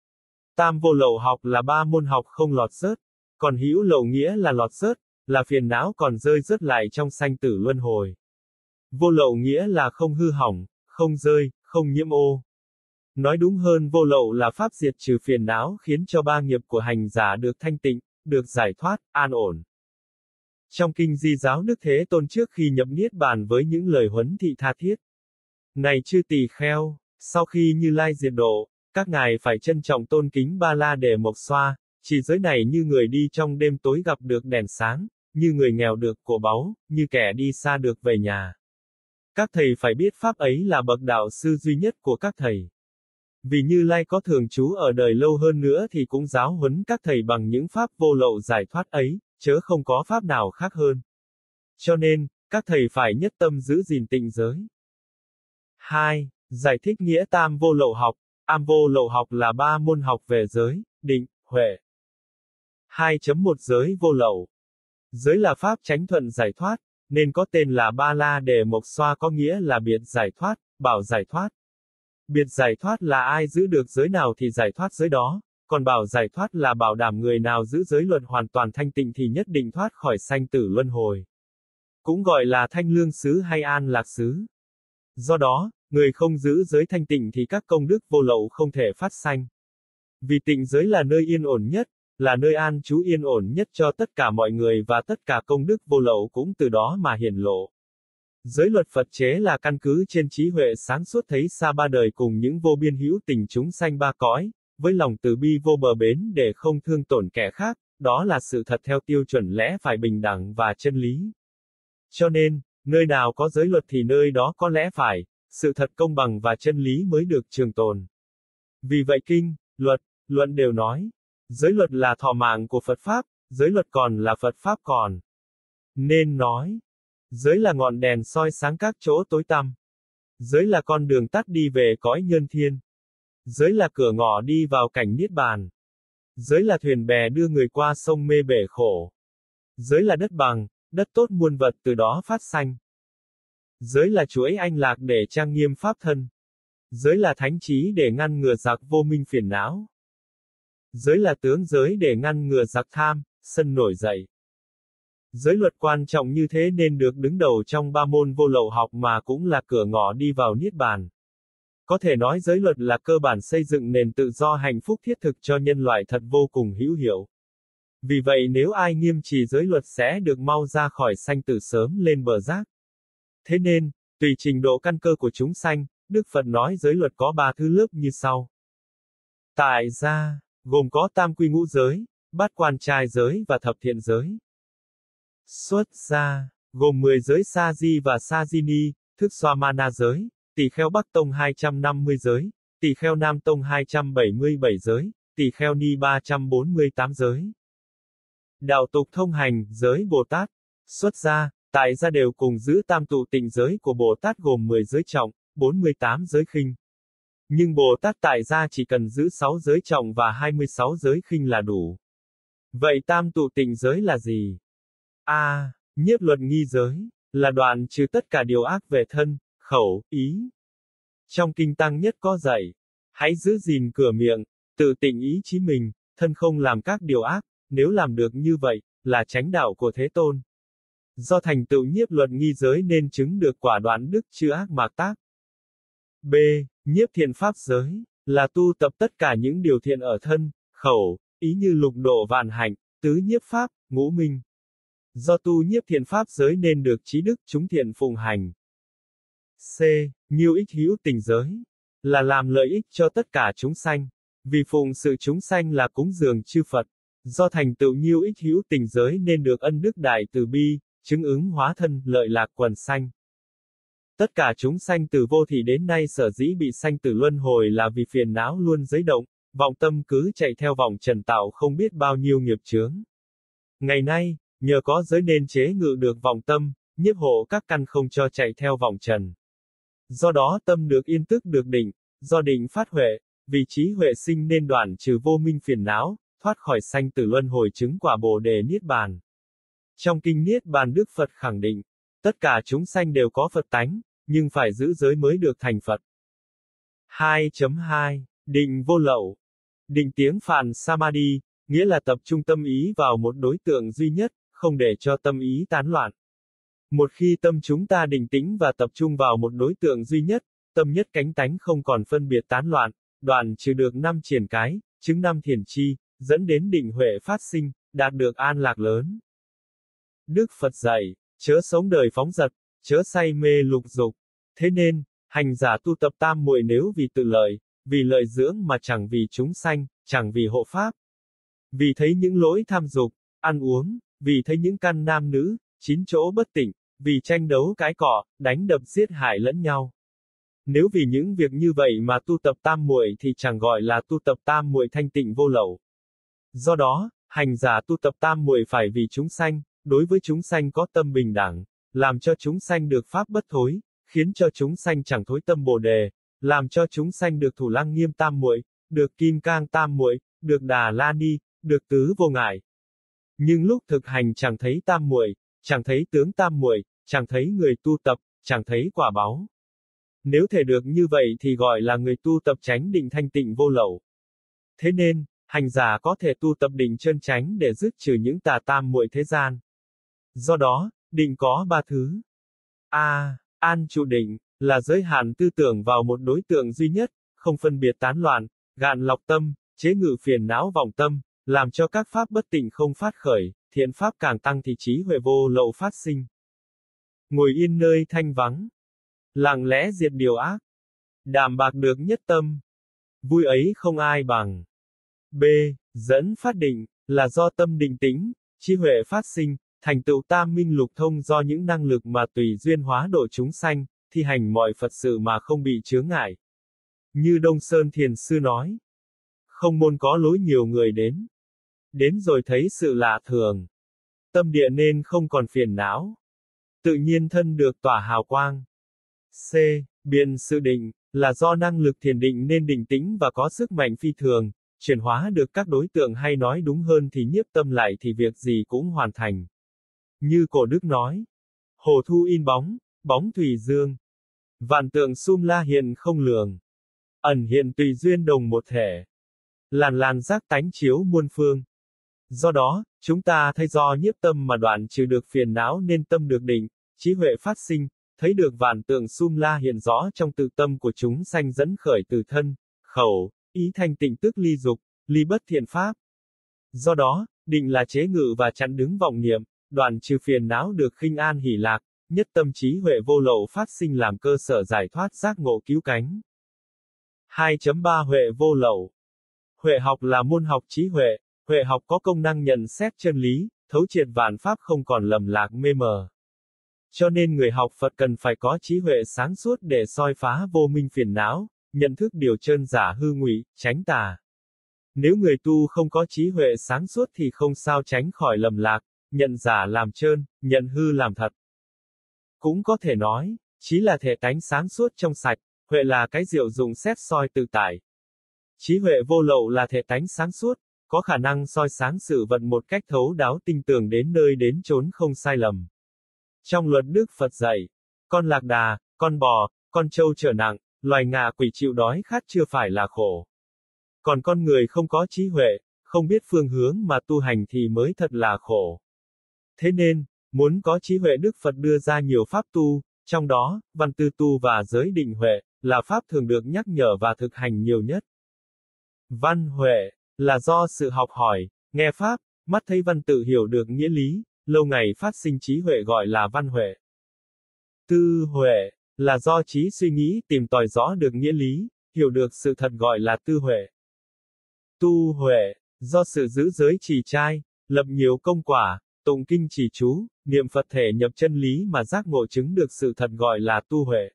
Tam vô lậu học là 3 môn học không lọt rớt, còn hữu lậu nghĩa là lọt rớt, là phiền não còn rơi rớt lại trong sanh tử luân hồi. Vô lậu nghĩa là không hư hỏng, không rơi, không nhiễm ô. Nói đúng hơn vô lậu là pháp diệt trừ phiền não khiến cho ba nghiệp của hành giả được thanh tịnh, được giải thoát, an ổn. Trong kinh Di giáo Đức Thế Tôn trước khi nhập niết bàn với những lời huấn thị tha thiết. Này chư tỳ kheo, sau khi Như Lai diệt độ, các ngài phải trân trọng tôn kính Ba La Đề Mộc Xoa, chỉ giới này như người đi trong đêm tối gặp được đèn sáng, như người nghèo được của báu, như kẻ đi xa được về nhà. Các thầy phải biết pháp ấy là bậc đạo sư duy nhất của các thầy. Vì Như Lai có thường trú ở đời lâu hơn nữa thì cũng giáo huấn các thầy bằng những pháp vô lậu giải thoát ấy, chớ không có pháp nào khác hơn. Cho nên, các thầy phải nhất tâm giữ gìn tịnh giới. 2. Giải thích nghĩa tam vô lậu học. Tam vô lậu học là 3 môn học về giới, định, huệ. 2.1 Giới vô lậu. Giới là pháp chánh thuận giải thoát, nên có tên là Ba La Đề Mộc Xoa có nghĩa là biệt giải thoát, bảo giải thoát. Biệt giải thoát là ai giữ được giới nào thì giải thoát giới đó, còn bảo giải thoát là bảo đảm người nào giữ giới luật hoàn toàn thanh tịnh thì nhất định thoát khỏi sanh tử luân hồi. Cũng gọi là thanh lương xứ hay an lạc xứ. Do đó, người không giữ giới thanh tịnh thì các công đức vô lậu không thể phát sanh. Vì tịnh giới là nơi yên ổn nhất, là nơi an trú yên ổn nhất cho tất cả mọi người và tất cả công đức vô lậu cũng từ đó mà hiển lộ. Giới luật Phật chế là căn cứ trên trí huệ sáng suốt thấy xa ba đời cùng những vô biên hữu tình chúng sanh ba cõi, với lòng từ bi vô bờ bến để không thương tổn kẻ khác, đó là sự thật theo tiêu chuẩn lẽ phải bình đẳng và chân lý. Cho nên, nơi nào có giới luật thì nơi đó có lẽ phải, sự thật công bằng và chân lý mới được trường tồn. Vì vậy kinh, luật, luận đều nói, giới luật là thọ mạng của Phật Pháp, giới luật còn là Phật Pháp còn. Nên nói, giới là ngọn đèn soi sáng các chỗ tối tăm. Giới là con đường tắt đi về cõi nhân thiên. Giới là cửa ngõ đi vào cảnh niết bàn. Giới là thuyền bè đưa người qua sông mê bể khổ. Giới là đất bằng, đất tốt muôn vật từ đó phát sanh. Giới là chuỗi anh lạc để trang nghiêm pháp thân. Giới là thánh trí để ngăn ngừa giặc vô minh phiền não. Giới là tướng giới để ngăn ngừa giặc tham, sân nổi dậy. Giới luật quan trọng như thế nên được đứng đầu trong ba môn vô lậu học mà cũng là cửa ngõ đi vào niết bàn. Có thể nói giới luật là cơ bản xây dựng nền tự do hạnh phúc thiết thực cho nhân loại thật vô cùng hữu hiệu. Vì vậy nếu ai nghiêm trì giới luật sẽ được mau ra khỏi sanh tử sớm lên bờ giác. Thế nên, tùy trình độ căn cơ của chúng sanh, Đức Phật nói giới luật có 3 thứ lớp như sau. Tại gia, gồm có tam quy ngũ giới, bát quan trai giới và thập thiện giới. Xuất gia, gồm 10 giới sa di và sa di ni, thức xoa mana giới, tỳ kheo Bắc Tông 250 giới, tỳ kheo Nam Tông 277 giới, tỳ kheo ni 348 giới. Đạo tục thông hành, giới Bồ Tát, xuất gia, tại gia đều cùng giữ tam tụ tịnh giới của Bồ Tát gồm 10 giới trọng, 48 giới khinh. Nhưng Bồ Tát tại gia chỉ cần giữ 6 giới trọng và 26 giới khinh là đủ. Vậy tam tụ tịnh giới là gì? A. Nhiếp luật nghi giới, là đoạn trừ tất cả điều ác về thân, khẩu, ý. Trong kinh Tăng Nhất có dạy, hãy giữ gìn cửa miệng, tự tịnh ý chí mình, thân không làm các điều ác, nếu làm được như vậy, là chánh đạo của Thế Tôn. Do thành tựu nhiếp luật nghi giới nên chứng được quả đoạn đức chư ác mạc tác. B. Nhiếp thiện pháp giới, là tu tập tất cả những điều thiện ở thân, khẩu, ý như lục độ vạn hạnh, tứ nhiếp pháp, ngũ minh. Do tu nhiếp thiện pháp giới nên được trí đức chúng thiện phụng hành. C. Nhiêu ích hữu tình giới, là làm lợi ích cho tất cả chúng sanh, vì phụng sự chúng sanh là cúng dường chư Phật. Do thành tựu nhiêu ích hữu tình giới nên được ân đức đại từ bi, chứng ứng hóa thân, lợi lạc quần sanh. Tất cả chúng sanh từ vô thị đến nay sở dĩ bị sanh tử luân hồi là vì phiền não luôn dấy động, vọng tâm cứ chạy theo vòng trần tạo không biết bao nhiêu nghiệp chướng. Ngày nay, nhờ có giới nên chế ngự được vọng tâm, nhiếp hộ các căn không cho chạy theo vòng trần. Do đó tâm được yên tức được định, do định phát huệ, vì trí huệ sinh nên đoạn trừ vô minh phiền não, thoát khỏi sanh tử luân hồi chứng quả Bồ đề niết bàn. Trong kinh Niết Bàn Đức Phật khẳng định, tất cả chúng sanh đều có Phật tánh, nhưng phải giữ giới mới được thành Phật. 2.2. Định vô lậu. Định tiếng Phạn Samadhi, nghĩa là tập trung tâm ý vào một đối tượng duy nhất, không để cho tâm ý tán loạn. Một khi tâm chúng ta định tĩnh và tập trung vào một đối tượng duy nhất, tâm nhất cánh tánh không còn phân biệt tán loạn, đoạn trừ được 5 triển cái, chứng 5 thiền chi, dẫn đến định huệ phát sinh, đạt được an lạc lớn. Đức Phật dạy, chớ sống đời phóng dật, chớ say mê lục dục. Thế nên, hành giả tu tập tam muội nếu vì tự lợi, vì lợi dưỡng mà chẳng vì chúng sanh, chẳng vì hộ pháp. Vì thấy những lỗi tham dục, ăn uống, vì thấy những căn nam nữ, 9 chỗ bất tịnh, vì tranh đấu cái cọ, đánh đập giết hại lẫn nhau. Nếu vì những việc như vậy mà tu tập tam muội thì chẳng gọi là tu tập tam muội thanh tịnh vô lậu. Do đó, hành giả tu tập tam muội phải vì chúng sanh, đối với chúng sanh có tâm bình đẳng, làm cho chúng sanh được pháp bất thối, khiến cho chúng sanh chẳng thối tâm Bồ đề, làm cho chúng sanh được Thủ Lăng Nghiêm tam muội, được Kim Cang tam muội, được Đà La Ni, được tứ vô ngại. Nhưng lúc thực hành chẳng thấy tam muội, chẳng thấy tướng tam muội, chẳng thấy người tu tập, chẳng thấy quả báo. Nếu thể được như vậy thì gọi là người tu tập chánh định thanh tịnh vô lậu. Thế nên, hành giả có thể tu tập định chân chánh để dứt trừ những tà tam muội thế gian. Do đó, định có 3 thứ. A. An trụ định, là giới hạn tư tưởng vào một đối tượng duy nhất, không phân biệt tán loạn, gạn lọc tâm, chế ngự phiền não vọng tâm, làm cho các pháp bất tịnh không phát khởi, thiện pháp càng tăng thì trí huệ vô lậu phát sinh. Ngồi yên nơi thanh vắng, lặng lẽ diệt điều ác, đạm bạc được nhất tâm, vui ấy không ai bằng. B. Dẫn phát định, là do tâm định tĩnh, trí huệ phát sinh, thành tựu tam minh lục thông do những năng lực mà tùy duyên hóa độ chúng sanh, thi hành mọi Phật sự mà không bị chướng ngại. Như Đông Sơn Thiền Sư nói, không môn có lối nhiều người đến. Đến rồi thấy sự lạ thường. Tâm địa nên không còn phiền não. Tự nhiên thân được tỏa hào quang. C. Biện sự định, là do năng lực thiền định nên định tĩnh và có sức mạnh phi thường, chuyển hóa được các đối tượng hay nói đúng hơn thì nhiếp tâm lại thì việc gì cũng hoàn thành. Như Cổ Đức nói, hồ thu in bóng, bóng thủy dương. Vạn tượng sum la hiện không lường. Ẩn hiện tùy duyên đồng một thể. Làn làn giác tánh chiếu muôn phương. Do đó, chúng ta thấy do nhiếp tâm mà đoạn trừ được phiền não nên tâm được định, trí huệ phát sinh, thấy được vạn tượng sum la hiện rõ trong tự tâm của chúng sanh dẫn khởi từ thân, khẩu, ý thanh tịnh tức ly dục, ly bất thiện pháp. Do đó, định là chế ngự và chặn đứng vọng niệm, đoạn trừ phiền não được khinh an hỷ lạc, nhất tâm trí huệ vô lậu phát sinh làm cơ sở giải thoát giác ngộ cứu cánh. 2.3 Huệ vô lậu. Huệ học là môn học trí huệ, huệ học có công năng nhận xét chân lý, thấu triệt vạn pháp không còn lầm lạc mê mờ. Cho nên người học Phật cần phải có trí huệ sáng suốt để soi phá vô minh phiền não, nhận thức điều trơn giả hư ngụy, tránh tà. Nếu người tu không có trí huệ sáng suốt thì không sao tránh khỏi lầm lạc, nhận giả làm trơn, nhận hư làm thật. Cũng có thể nói, trí là thể tánh sáng suốt trong sạch, huệ là cái diệu dụng xét soi tự tại. Trí huệ vô lậu là thể tánh sáng suốt, có khả năng soi sáng sự vật một cách thấu đáo tinh tường đến nơi đến chốn không sai lầm. Trong luật Đức Phật dạy, con lạc đà, con bò, con trâu trở nặng, loài ngạ quỷ chịu đói khát chưa phải là khổ. Còn con người không có trí huệ, không biết phương hướng mà tu hành thì mới thật là khổ. Thế nên, muốn có trí huệ Đức Phật đưa ra nhiều pháp tu, trong đó, văn tư tu và giới định huệ, là pháp thường được nhắc nhở và thực hành nhiều nhất. Văn huệ, là do sự học hỏi, nghe pháp, mắt thấy văn tự hiểu được nghĩa lý, lâu ngày phát sinh trí huệ gọi là văn huệ. Tư huệ, là do trí suy nghĩ tìm tòi rõ được nghĩa lý, hiểu được sự thật gọi là tư huệ. Tu huệ, do sự giữ giới trì trai, lập nhiều công quả, tụng kinh trì chú, niệm Phật thể nhập chân lý mà giác ngộ chứng được sự thật gọi là tu huệ.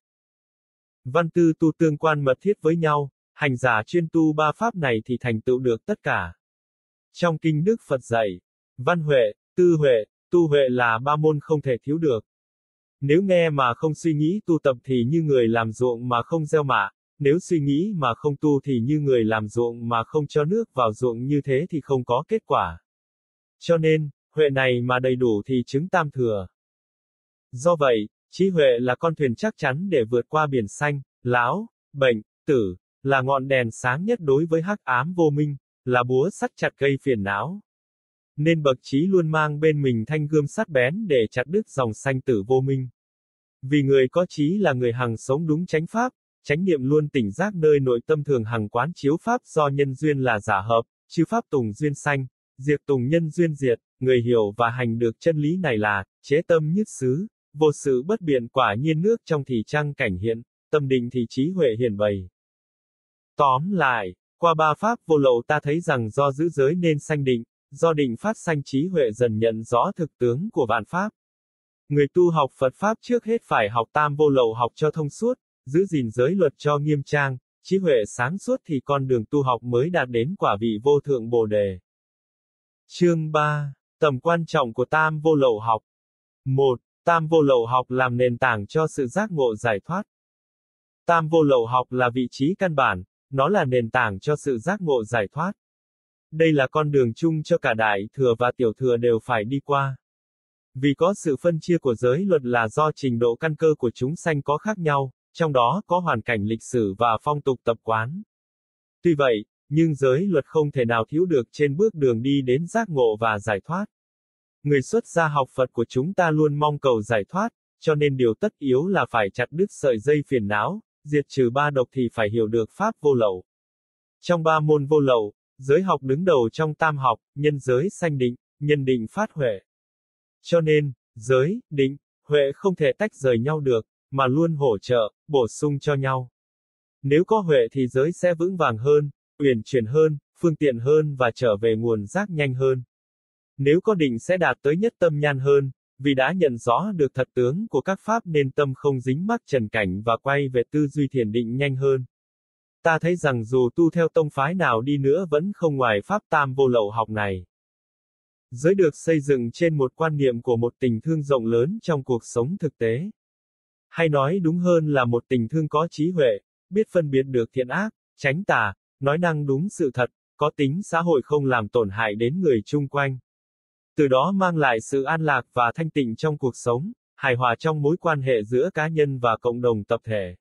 Văn tư tu tương quan mật thiết với nhau, hành giả chuyên tu ba pháp này thì thành tựu được tất cả. Trong kinh Đức Phật dạy, văn huệ, tư huệ, tu huệ là ba môn không thể thiếu được. Nếu nghe mà không suy nghĩ tu tập thì như người làm ruộng mà không gieo mạ, nếu suy nghĩ mà không tu thì như người làm ruộng mà không cho nước vào ruộng, như thế thì không có kết quả. Cho nên, huệ này mà đầy đủ thì chứng tam thừa. Do vậy, trí huệ là con thuyền chắc chắn để vượt qua biển xanh, lão, bệnh, tử, là ngọn đèn sáng nhất đối với hắc ám vô minh, là búa sắt chặt cây phiền não. Nên bậc trí luôn mang bên mình thanh gươm sắc bén để chặt đứt dòng sanh tử vô minh. Vì người có trí là người hằng sống đúng chánh pháp, chánh niệm luôn tỉnh giác nơi nội tâm thường hằng quán chiếu pháp do nhân duyên là giả hợp, chư pháp tùng duyên sanh, diệt tùng nhân duyên diệt, người hiểu và hành được chân lý này là, chế tâm nhất xứ, vô sự bất biện quả nhiên nước trong thì trăng cảnh hiện, tâm định thì trí huệ hiển bày. Tóm lại, qua ba pháp vô lậu ta thấy rằng do giữ giới nên sanh định, do định phát sanh trí huệ dần nhận rõ thực tướng của vạn pháp. Người tu học Phật Pháp trước hết phải học tam vô lậu học cho thông suốt, giữ gìn giới luật cho nghiêm trang, trí huệ sáng suốt thì con đường tu học mới đạt đến quả vị vô thượng Bồ Đề. Chương 3. Tầm quan trọng của tam vô lậu học. 1. Tam vô lậu học làm nền tảng cho sự giác ngộ giải thoát. Tam vô lậu học là vị trí căn bản, nó là nền tảng cho sự giác ngộ giải thoát. Đây là con đường chung cho cả đại thừa và tiểu thừa đều phải đi qua. Vì có sự phân chia của giới luật là do trình độ căn cơ của chúng sanh có khác nhau, trong đó có hoàn cảnh lịch sử và phong tục tập quán. Tuy vậy, nhưng giới luật không thể nào thiếu được trên bước đường đi đến giác ngộ và giải thoát. Người xuất gia học Phật của chúng ta luôn mong cầu giải thoát, cho nên điều tất yếu là phải chặt đứt sợi dây phiền não, diệt trừ ba độc thì phải hiểu được pháp vô lậu. Trong ba môn vô lậu, giới học đứng đầu trong tam học, nhân giới sanh định, nhân định phát huệ. Cho nên, giới, định, huệ không thể tách rời nhau được, mà luôn hỗ trợ, bổ sung cho nhau. Nếu có huệ thì giới sẽ vững vàng hơn, uyển chuyển hơn, phương tiện hơn và trở về nguồn giác nhanh hơn. Nếu có định sẽ đạt tới nhất tâm nhan hơn, vì đã nhận rõ được thật tướng của các pháp nên tâm không dính mắc trần cảnh và quay về tư duy thiền định nhanh hơn. Ta thấy rằng dù tu theo tông phái nào đi nữa vẫn không ngoài pháp tam vô lậu học này. Giới được xây dựng trên một quan niệm của một tình thương rộng lớn trong cuộc sống thực tế. Hay nói đúng hơn là một tình thương có trí huệ, biết phân biệt được thiện ác, tránh tà, nói năng đúng sự thật, có tính xã hội không làm tổn hại đến người chung quanh. Từ đó mang lại sự an lạc và thanh tịnh trong cuộc sống, hài hòa trong mối quan hệ giữa cá nhân và cộng đồng tập thể.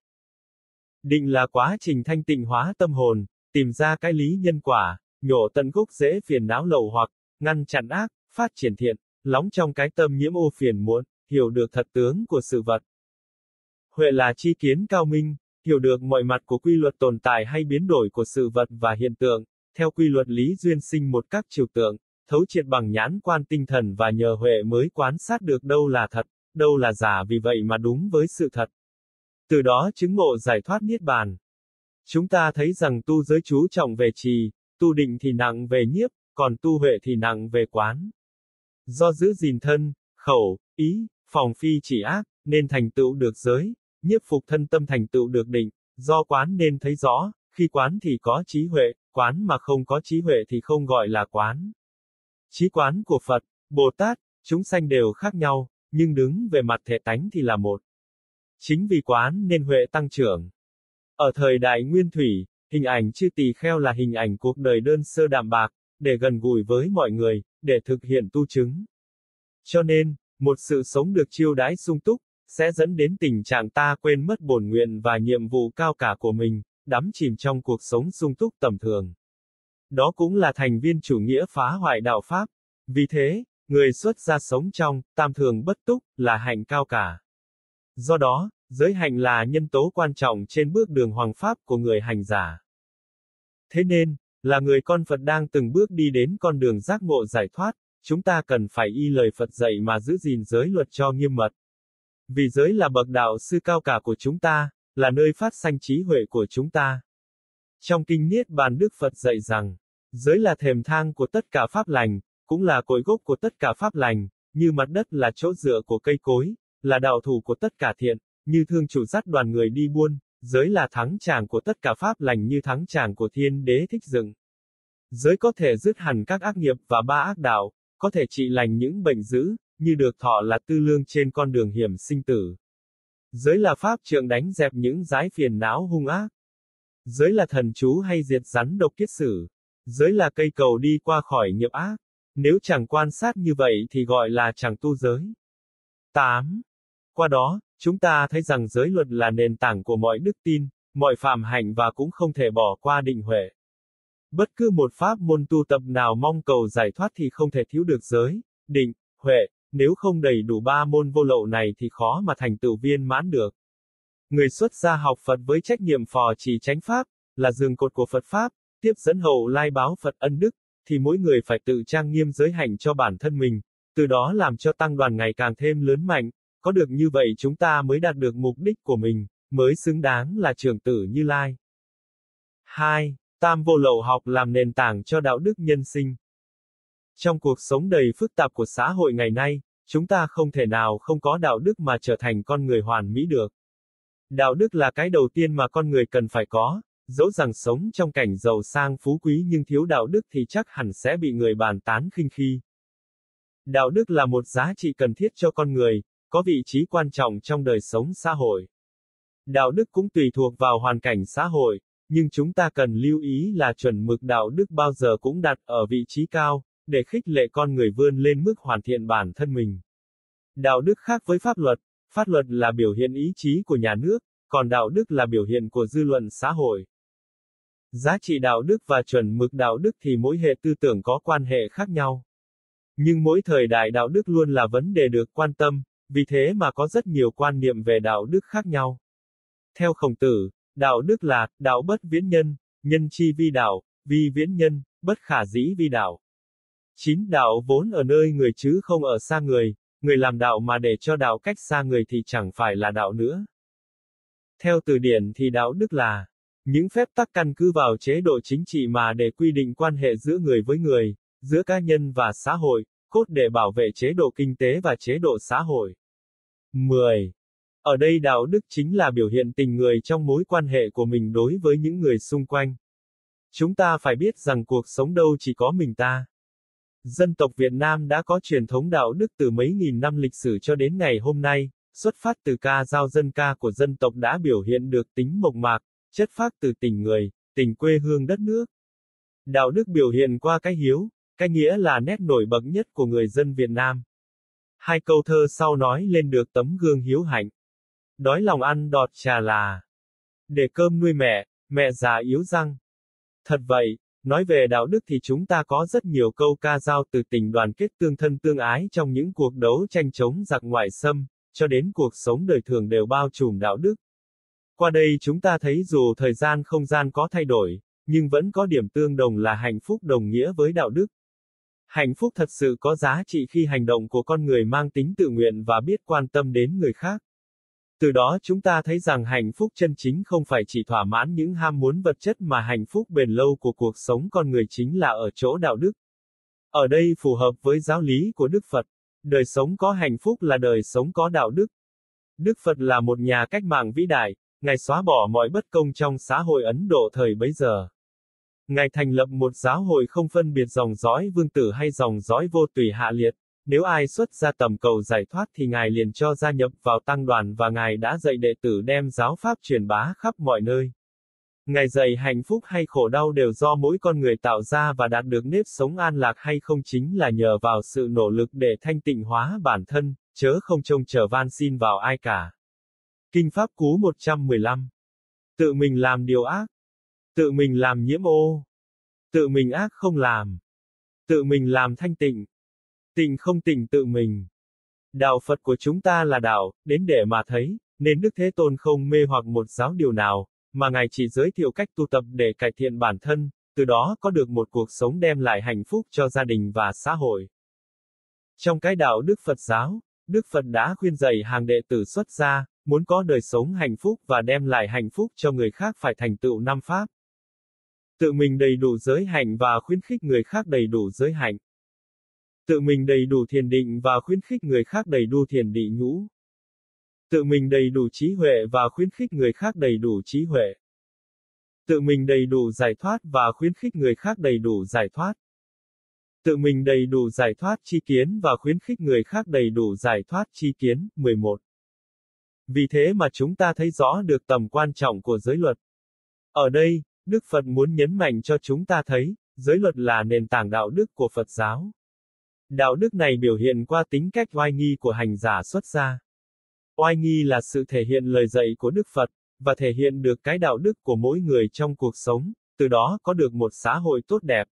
Định là quá trình thanh tịnh hóa tâm hồn, tìm ra cái lý nhân quả, nhổ tận gốc rễ phiền não lậu hoặc, ngăn chặn ác, phát triển thiện, lóng trong cái tâm nhiễm ô phiền muộn, hiểu được thật tướng của sự vật. Huệ là tri kiến cao minh, hiểu được mọi mặt của quy luật tồn tại hay biến đổi của sự vật và hiện tượng, theo quy luật lý duyên sinh một các trừu tượng, thấu triệt bằng nhãn quan tinh thần và nhờ huệ mới quan sát được đâu là thật, đâu là giả vì vậy mà đúng với sự thật. Từ đó chứng ngộ giải thoát niết bàn. Chúng ta thấy rằng tu giới chú trọng về trì, tu định thì nặng về nhiếp, còn tu huệ thì nặng về quán. Do giữ gìn thân, khẩu, ý, phòng phi chỉ ác, nên thành tựu được giới, nhiếp phục thân tâm thành tựu được định, do quán nên thấy rõ, khi quán thì có trí huệ, quán mà không có trí huệ thì không gọi là quán. Trí quán của Phật, Bồ Tát, chúng sanh đều khác nhau, nhưng đứng về mặt thể tánh thì là một. Chính vì quán nên huệ tăng trưởng. Ở thời đại Nguyên Thủy, hình ảnh chư tỳ kheo là hình ảnh cuộc đời đơn sơ đạm bạc, để gần gũi với mọi người, để thực hiện tu chứng. Cho nên, một sự sống được chiêu đãi sung túc, sẽ dẫn đến tình trạng ta quên mất bổn nguyện và nhiệm vụ cao cả của mình, đắm chìm trong cuộc sống sung túc tầm thường. Đó cũng là thành viên chủ nghĩa phá hoại đạo Pháp. Vì thế, người xuất gia sống trong, tam thường bất túc, là hạnh cao cả. Do đó, giới hạnh là nhân tố quan trọng trên bước đường hoằng pháp của người hành giả. Thế nên, là người con Phật đang từng bước đi đến con đường giác ngộ giải thoát, chúng ta cần phải y lời Phật dạy mà giữ gìn giới luật cho nghiêm mật. Vì giới là bậc đạo sư cao cả của chúng ta, là nơi phát sanh trí huệ của chúng ta. Trong kinh Niết Bàn Đức Phật dạy rằng, giới là thềm thang của tất cả pháp lành, cũng là cội gốc của tất cả pháp lành, như mặt đất là chỗ dựa của cây cối, là đạo thủ của tất cả thiện, như thương chủ dắt đoàn người đi buôn, giới là thắng tràng của tất cả pháp lành như thắng tràng của thiên đế thích dựng. Giới có thể dứt hẳn các ác nghiệp và ba ác đạo, có thể trị lành những bệnh dữ, như được thọ là tư lương trên con đường hiểm sinh tử. Giới là pháp trượng đánh dẹp những dái phiền não hung ác. Giới là thần chú hay diệt rắn độc kiết sử. Giới là cây cầu đi qua khỏi nghiệp ác. Nếu chẳng quan sát như vậy thì gọi là chẳng tu giới. 8. Qua đó, chúng ta thấy rằng giới luật là nền tảng của mọi đức tin, mọi phạm hạnh và cũng không thể bỏ qua định huệ. Bất cứ một pháp môn tu tập nào mong cầu giải thoát thì không thể thiếu được giới, định, huệ, nếu không đầy đủ ba môn vô lậu này thì khó mà thành tựu viên mãn được. Người xuất gia học Phật với trách nhiệm phò trì chánh pháp, là giường cột của Phật Pháp, tiếp dẫn hậu lai báo Phật ân đức, thì mỗi người phải tự trang nghiêm giới hạnh cho bản thân mình, từ đó làm cho tăng đoàn ngày càng thêm lớn mạnh, có được như vậy chúng ta mới đạt được mục đích của mình, mới xứng đáng là trưởng tử Như Lai. 2. Tam vô lậu học làm nền tảng cho đạo đức nhân sinh. Trong cuộc sống đầy phức tạp của xã hội ngày nay, chúng ta không thể nào không có đạo đức mà trở thành con người hoàn mỹ được. Đạo đức là cái đầu tiên mà con người cần phải có, dẫu rằng sống trong cảnh giàu sang phú quý nhưng thiếu đạo đức thì chắc hẳn sẽ bị người bàn tán khinh khi. Đạo đức là một giá trị cần thiết cho con người, có vị trí quan trọng trong đời sống xã hội. Đạo đức cũng tùy thuộc vào hoàn cảnh xã hội, nhưng chúng ta cần lưu ý là chuẩn mực đạo đức bao giờ cũng đặt ở vị trí cao, để khích lệ con người vươn lên mức hoàn thiện bản thân mình. Đạo đức khác với pháp luật là biểu hiện ý chí của nhà nước, còn đạo đức là biểu hiện của dư luận xã hội. Giá trị đạo đức và chuẩn mực đạo đức thì mỗi hệ tư tưởng có quan hệ khác nhau. Nhưng mỗi thời đại đạo đức luôn là vấn đề được quan tâm, vì thế mà có rất nhiều quan niệm về đạo đức khác nhau. Theo Khổng Tử, đạo đức là, đạo bất viễn nhân, nhân chi vi đạo, vi viễn nhân, bất khả dĩ vi đạo. 9. Đạo vốn ở nơi người chứ không ở xa người, người làm đạo mà để cho đạo cách xa người thì chẳng phải là đạo nữa. Theo từ điển thì đạo đức là những phép tắc căn cứ vào chế độ chính trị mà để quy định quan hệ giữa người với người, giữa cá nhân và xã hội, cốt để bảo vệ chế độ kinh tế và chế độ xã hội. 10. Ở đây đạo đức chính là biểu hiện tình người trong mối quan hệ của mình đối với những người xung quanh. Chúng ta phải biết rằng cuộc sống đâu chỉ có mình ta. Dân tộc Việt Nam đã có truyền thống đạo đức từ mấy nghìn năm lịch sử cho đến ngày hôm nay, xuất phát từ ca dao dân ca của dân tộc đã biểu hiện được tính mộc mạc, chất phác từ tình người, tình quê hương đất nước. Đạo đức biểu hiện qua cái hiếu, cái nghĩa là nét nổi bật nhất của người dân Việt Nam. Hai câu thơ sau nói lên được tấm gương hiếu hạnh. Đói lòng ăn đọt trà là. Để cơm nuôi mẹ, mẹ già yếu răng. Thật vậy, nói về đạo đức thì chúng ta có rất nhiều câu ca dao từ tình đoàn kết tương thân tương ái trong những cuộc đấu tranh chống giặc ngoại xâm, cho đến cuộc sống đời thường đều bao trùm đạo đức. Qua đây chúng ta thấy dù thời gian không gian có thay đổi, nhưng vẫn có điểm tương đồng là hạnh phúc đồng nghĩa với đạo đức. Hạnh phúc thật sự có giá trị khi hành động của con người mang tính tự nguyện và biết quan tâm đến người khác. Từ đó chúng ta thấy rằng hạnh phúc chân chính không phải chỉ thỏa mãn những ham muốn vật chất mà hạnh phúc bền lâu của cuộc sống con người chính là ở chỗ đạo đức. Ở đây phù hợp với giáo lý của Đức Phật, đời sống có hạnh phúc là đời sống có đạo đức. Đức Phật là một nhà cách mạng vĩ đại, Ngài xóa bỏ mọi bất công trong xã hội Ấn Độ thời bấy giờ. Ngài thành lập một giáo hội không phân biệt dòng dõi vương tử hay dòng dõi vô tùy hạ liệt. Nếu ai xuất ra tầm cầu giải thoát thì Ngài liền cho gia nhập vào tăng đoàn và Ngài đã dạy đệ tử đem giáo pháp truyền bá khắp mọi nơi. Ngài dạy hạnh phúc hay khổ đau đều do mỗi con người tạo ra và đạt được nếp sống an lạc hay không chính là nhờ vào sự nỗ lực để thanh tịnh hóa bản thân, chớ không trông chờ van xin vào ai cả. Kinh Pháp Cú 115. Tự mình làm điều ác. Tự mình làm nhiễm ô. Tự mình ác không làm. Tự mình làm thanh tịnh. Tịnh không tịnh tự mình. Đạo Phật của chúng ta là đạo, đến để mà thấy, nên Đức Thế Tôn không mê hoặc một giáo điều nào, mà Ngài chỉ giới thiệu cách tu tập để cải thiện bản thân, từ đó có được một cuộc sống đem lại hạnh phúc cho gia đình và xã hội. Trong cái đạo Đức Phật giáo, Đức Phật đã khuyên dạy hàng đệ tử xuất gia, muốn có đời sống hạnh phúc và đem lại hạnh phúc cho người khác phải thành tựu năm pháp. Tự mình đầy đủ giới hạnh và khuyến khích người khác đầy đủ giới hạnh. Tự mình đầy đủ thiền định và khuyến khích người khác đầy đủ thiền định nhũ. Tự mình đầy đủ trí huệ và khuyến khích người khác đầy đủ trí huệ. Tự mình đầy đủ giải thoát và khuyến khích người khác đầy đủ giải thoát. Tự mình đầy đủ giải thoát tri kiến và khuyến khích người khác đầy đủ giải thoát tri kiến. 11. Vì thế mà chúng ta thấy rõ được tầm quan trọng của giới luật. Ở đây, Đức Phật muốn nhấn mạnh cho chúng ta thấy, giới luật là nền tảng đạo đức của Phật giáo. Đạo đức này biểu hiện qua tính cách oai nghi của hành giả xuất gia. Oai nghi là sự thể hiện lời dạy của Đức Phật, và thể hiện được cái đạo đức của mỗi người trong cuộc sống, từ đó có được một xã hội tốt đẹp.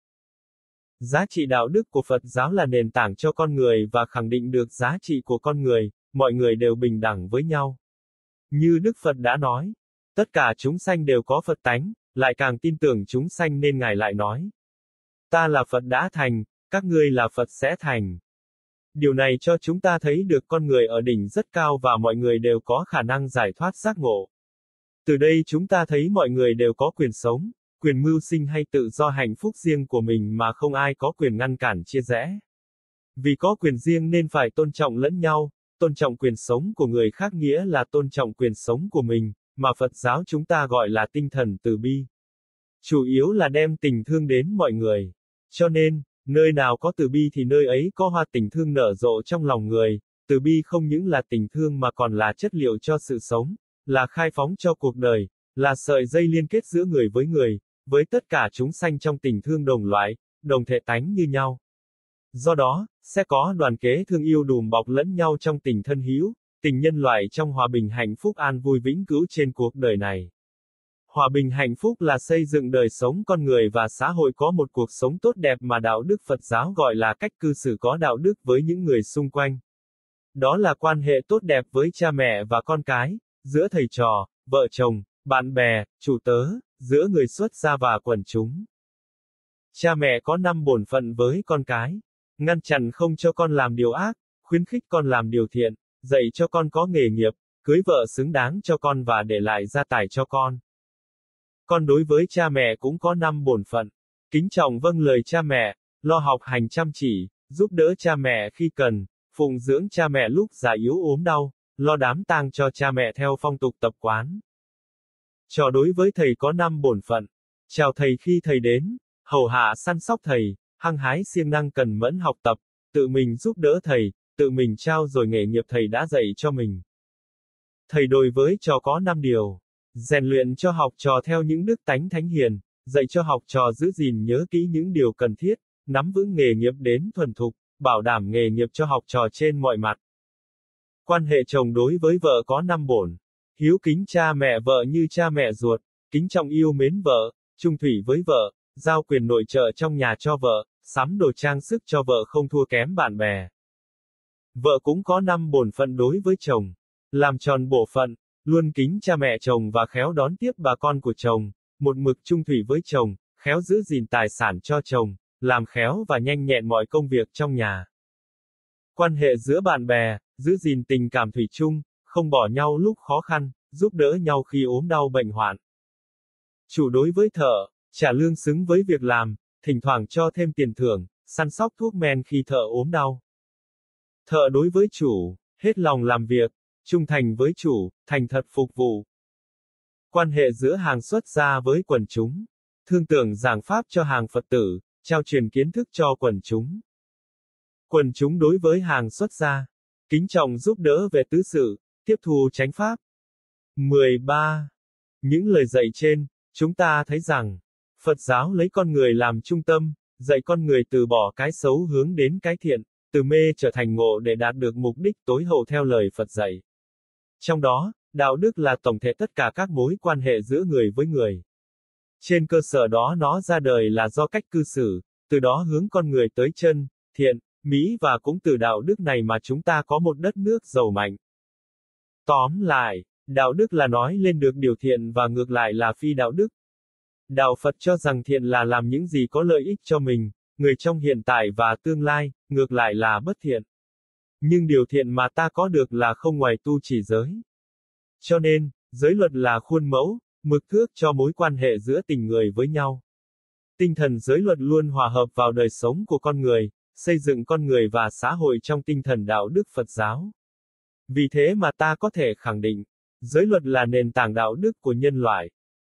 Giá trị đạo đức của Phật giáo là nền tảng cho con người và khẳng định được giá trị của con người, mọi người đều bình đẳng với nhau. Như Đức Phật đã nói, tất cả chúng sanh đều có Phật tánh, lại càng tin tưởng chúng sanh nên Ngài lại nói. Ta là Phật đã thành, các ngươi là Phật sẽ thành. Điều này cho chúng ta thấy được con người ở đỉnh rất cao và mọi người đều có khả năng giải thoát giác ngộ. Từ đây chúng ta thấy mọi người đều có quyền sống, quyền mưu sinh hay tự do hạnh phúc riêng của mình mà không ai có quyền ngăn cản chia rẽ. Vì có quyền riêng nên phải tôn trọng lẫn nhau, tôn trọng quyền sống của người khác nghĩa là tôn trọng quyền sống của mình, mà Phật giáo chúng ta gọi là tinh thần từ bi. Chủ yếu là đem tình thương đến mọi người. Cho nên, nơi nào có từ bi thì nơi ấy có hoa tình thương nở rộ trong lòng người. Từ bi không những là tình thương mà còn là chất liệu cho sự sống, là khai phóng cho cuộc đời, là sợi dây liên kết giữa người, với tất cả chúng sanh trong tình thương đồng loại, đồng thể tánh như nhau. Do đó, sẽ có đoàn kế thương yêu đùm bọc lẫn nhau trong tình thân hữu, tình nhân loại trong hòa bình hạnh phúc an vui vĩnh cửu trên cuộc đời này. Hòa bình hạnh phúc là xây dựng đời sống con người và xã hội có một cuộc sống tốt đẹp mà đạo đức Phật giáo gọi là cách cư xử có đạo đức với những người xung quanh. Đó là quan hệ tốt đẹp với cha mẹ và con cái, giữa thầy trò, vợ chồng, bạn bè, chủ tớ, giữa người xuất gia và quần chúng. Cha mẹ có 5 bổn phận với con cái. Ngăn chặn không cho con làm điều ác, khuyến khích con làm điều thiện, dạy cho con có nghề nghiệp, cưới vợ xứng đáng cho con và để lại gia tài cho con. Con đối với cha mẹ cũng có 5 bổn phận. Kính trọng vâng lời cha mẹ, lo học hành chăm chỉ, giúp đỡ cha mẹ khi cần, phụng dưỡng cha mẹ lúc già yếu ốm đau, lo đám tang cho cha mẹ theo phong tục tập quán. Trò đối với thầy có 5 bổn phận. Chào thầy khi thầy đến, hầu hạ săn sóc thầy, hăng hái siêng năng cần mẫn học tập, tự mình giúp đỡ thầy, tự mình trao dồi nghề nghiệp thầy đã dạy cho mình. Thầy đối với trò có 5 điều. Rèn luyện cho học trò theo những đức tánh thánh hiền, dạy cho học trò giữ gìn nhớ kỹ những điều cần thiết, nắm vững nghề nghiệp đến thuần thục, bảo đảm nghề nghiệp cho học trò trên mọi mặt. Quan hệ chồng đối với vợ có 5 bổn. Hiếu kính cha mẹ vợ như cha mẹ ruột, kính trọng yêu mến vợ, trung thủy với vợ, giao quyền nội trợ trong nhà cho vợ, sắm đồ trang sức cho vợ không thua kém bạn bè. Vợ cũng có 5 bổn phận đối với chồng. Làm tròn bổn phận, luôn kính cha mẹ chồng và khéo đón tiếp bà con của chồng, một mực trung thủy với chồng, khéo giữ gìn tài sản cho chồng, làm khéo và nhanh nhẹn mọi công việc trong nhà. Quan hệ giữa bạn bè, giữ gìn tình cảm thủy chung, không bỏ nhau lúc khó khăn, giúp đỡ nhau khi ốm đau bệnh hoạn. Chủ đối với thợ, trả lương xứng với việc làm, thỉnh thoảng cho thêm tiền thưởng, săn sóc thuốc men khi thợ ốm đau. Thợ đối với chủ, hết lòng làm việc, trung thành với chủ, thành thật phục vụ. Quan hệ giữa hàng xuất gia với quần chúng, thương tưởng giảng pháp cho hàng Phật tử, trao truyền kiến thức cho quần chúng. Quần chúng đối với hàng xuất gia, kính trọng giúp đỡ về tứ sự, tiếp thu chánh pháp. 13. Những lời dạy trên, chúng ta thấy rằng, Phật giáo lấy con người làm trung tâm, dạy con người từ bỏ cái xấu hướng đến cái thiện, từ mê trở thành ngộ để đạt được mục đích tối hậu theo lời Phật dạy. Trong đó, đạo đức là tổng thể tất cả các mối quan hệ giữa người với người. Trên cơ sở đó nó ra đời là do cách cư xử, từ đó hướng con người tới chân, thiện, mỹ và cũng từ đạo đức này mà chúng ta có một đất nước giàu mạnh. Tóm lại, đạo đức là nói lên được điều thiện và ngược lại là phi đạo đức. Đạo Phật cho rằng thiện là làm những gì có lợi ích cho mình, người trong hiện tại và tương lai, ngược lại là bất thiện. Nhưng điều thiện mà ta có được là không ngoài tu trì giới. Cho nên, giới luật là khuôn mẫu, mực thước cho mối quan hệ giữa tình người với nhau. Tinh thần giới luật luôn hòa hợp vào đời sống của con người, xây dựng con người và xã hội trong tinh thần đạo đức Phật giáo. Vì thế mà ta có thể khẳng định, giới luật là nền tảng đạo đức của nhân loại.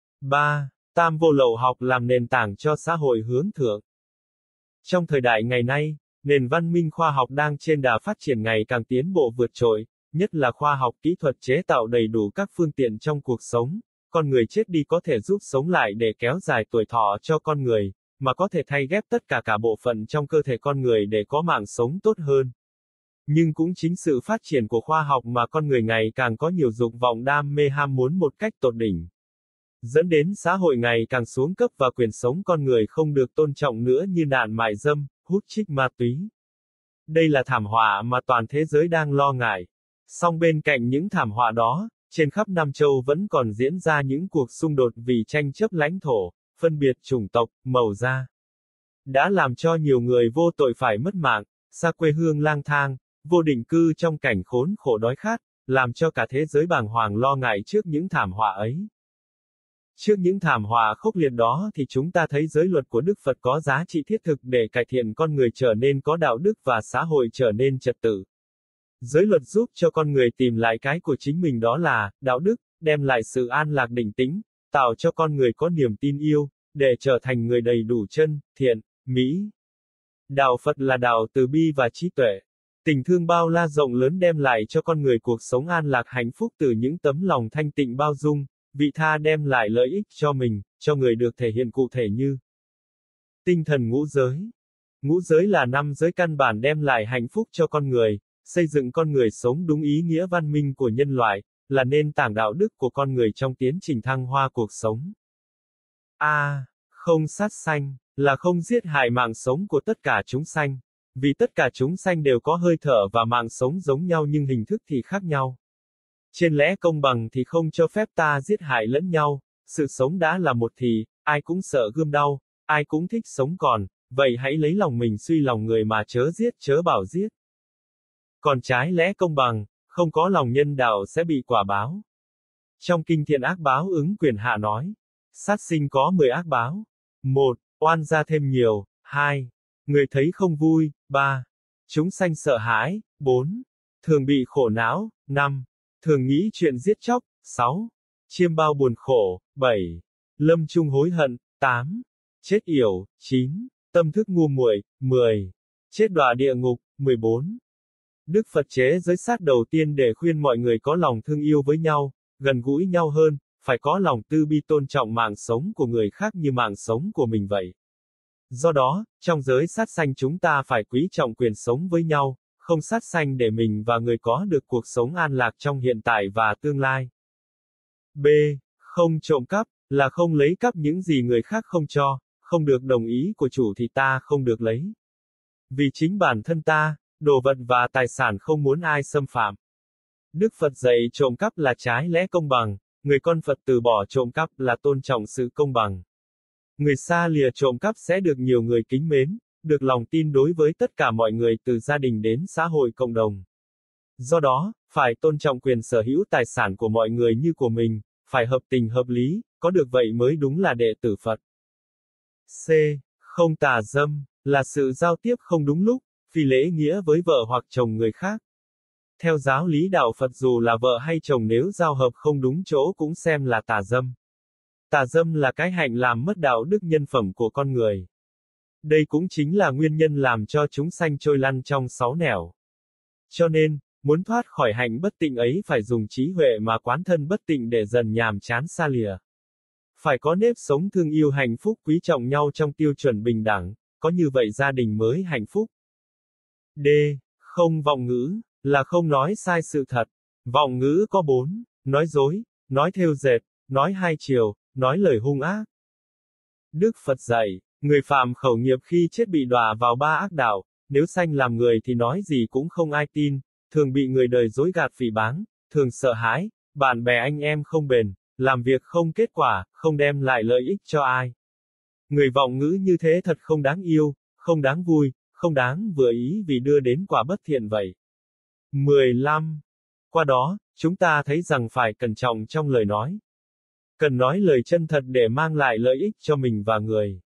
3. Tam vô lậu học làm nền tảng cho xã hội hướng thượng. Trong thời đại ngày nay, nền văn minh khoa học đang trên đà phát triển ngày càng tiến bộ vượt trội, nhất là khoa học kỹ thuật chế tạo đầy đủ các phương tiện trong cuộc sống. Con người chết đi có thể giúp sống lại để kéo dài tuổi thọ cho con người, mà có thể thay ghép tất cả bộ phận trong cơ thể con người để có mạng sống tốt hơn. Nhưng cũng chính sự phát triển của khoa học mà con người ngày càng có nhiều dục vọng đam mê ham muốn một cách tột đỉnh. Dẫn đến xã hội ngày càng xuống cấp và quyền sống con người không được tôn trọng nữa như nạn mại dâm, hút chích ma túy. Đây là thảm họa mà toàn thế giới đang lo ngại. Song bên cạnh những thảm họa đó, trên khắp Nam Châu vẫn còn diễn ra những cuộc xung đột vì tranh chấp lãnh thổ, phân biệt chủng tộc, màu da. Đã làm cho nhiều người vô tội phải mất mạng, xa quê hương lang thang, vô định cư trong cảnh khốn khổ đói khát, làm cho cả thế giới bàng hoàng lo ngại trước những thảm họa ấy. Trước những thảm họa khốc liệt đó thì chúng ta thấy giới luật của Đức Phật có giá trị thiết thực để cải thiện con người trở nên có đạo đức và xã hội trở nên trật tự. Giới luật giúp cho con người tìm lại cái của chính mình đó là đạo đức, đem lại sự an lạc định tĩnh, tạo cho con người có niềm tin yêu, để trở thành người đầy đủ chân, thiện, mỹ. Đạo Phật là đạo từ bi và trí tuệ. Tình thương bao la rộng lớn đem lại cho con người cuộc sống an lạc hạnh phúc từ những tấm lòng thanh tịnh bao dung, vị tha đem lại lợi ích cho mình, cho người được thể hiện cụ thể như tinh thần ngũ giới. Ngũ giới là 5 giới căn bản đem lại hạnh phúc cho con người, xây dựng con người sống đúng ý nghĩa văn minh của nhân loại, là nền tảng đạo đức của con người trong tiến trình thăng hoa cuộc sống. A. Không sát sanh, là không giết hại mạng sống của tất cả chúng sanh. Vì tất cả chúng sanh đều có hơi thở và mạng sống giống nhau nhưng hình thức thì khác nhau. Trên lẽ công bằng thì không cho phép ta giết hại lẫn nhau, sự sống đã là một thì, ai cũng sợ gươm đau, ai cũng thích sống còn, vậy hãy lấy lòng mình suy lòng người mà chớ giết chớ bảo giết. Còn trái lẽ công bằng, không có lòng nhân đạo sẽ bị quả báo. Trong kinh Thiện Ác Báo Ứng Quyền Hạ nói, sát sinh có 10 ác báo. 1. Oan gia thêm nhiều. 2. Người thấy không vui. 3. Chúng sanh sợ hãi. 4. Thường bị khổ não. 5. Thường nghĩ chuyện giết chóc. 6. Chiêm bao buồn khổ. 7. Lâm chung hối hận. 8. Chết yểu. 9. Tâm thức ngu muội. 10. Chết đọa địa ngục. 14. Đức Phật chế giới sát đầu tiên để khuyên mọi người có lòng thương yêu với nhau, gần gũi nhau hơn, phải có lòng từ bi tôn trọng mạng sống của người khác như mạng sống của mình vậy. Do đó, trong giới sát sanh chúng ta phải quý trọng quyền sống với nhau, không sát sanh để mình và người có được cuộc sống an lạc trong hiện tại và tương lai. B. Không trộm cắp, là không lấy cắp những gì người khác không cho, không được đồng ý của chủ thì ta không được lấy. Vì chính bản thân ta, đồ vật và tài sản không muốn ai xâm phạm. Đức Phật dạy trộm cắp là trái lẽ công bằng, người con Phật từ bỏ trộm cắp là tôn trọng sự công bằng. Người xa lìa trộm cắp sẽ được nhiều người kính mến, được lòng tin đối với tất cả mọi người từ gia đình đến xã hội cộng đồng. Do đó, phải tôn trọng quyền sở hữu tài sản của mọi người như của mình, phải hợp tình hợp lý, có được vậy mới đúng là đệ tử Phật. C. Không tà dâm, là sự giao tiếp không đúng lúc, phi lễ nghĩa với vợ hoặc chồng người khác. Theo giáo lý đạo Phật dù là vợ hay chồng nếu giao hợp không đúng chỗ cũng xem là tà dâm. Tà dâm là cái hạnh làm mất đạo đức nhân phẩm của con người. Đây cũng chính là nguyên nhân làm cho chúng sanh trôi lăn trong sáu nẻo. Cho nên, muốn thoát khỏi hạnh bất tịnh ấy phải dùng trí huệ mà quán thân bất tịnh để dần nhàm chán xa lìa. Phải có nếp sống thương yêu hạnh phúc quý trọng nhau trong tiêu chuẩn bình đẳng, có như vậy gia đình mới hạnh phúc. D. Không vọng ngữ, là không nói sai sự thật. Vọng ngữ có 4, nói dối, nói thêu dệt, nói hai chiều, nói lời hung ác. Đức Phật dạy, người phạm khẩu nghiệp khi chết bị đọa vào 3 ác đạo, nếu sanh làm người thì nói gì cũng không ai tin, thường bị người đời dối gạt phỉ báng, thường sợ hãi, bạn bè anh em không bền, làm việc không kết quả, không đem lại lợi ích cho ai. Người vọng ngữ như thế thật không đáng yêu, không đáng vui, không đáng vừa ý vì đưa đến quả bất thiện vậy. 15. Qua đó, chúng ta thấy rằng phải cẩn trọng trong lời nói. Cần nói lời chân thật để mang lại lợi ích cho mình và người.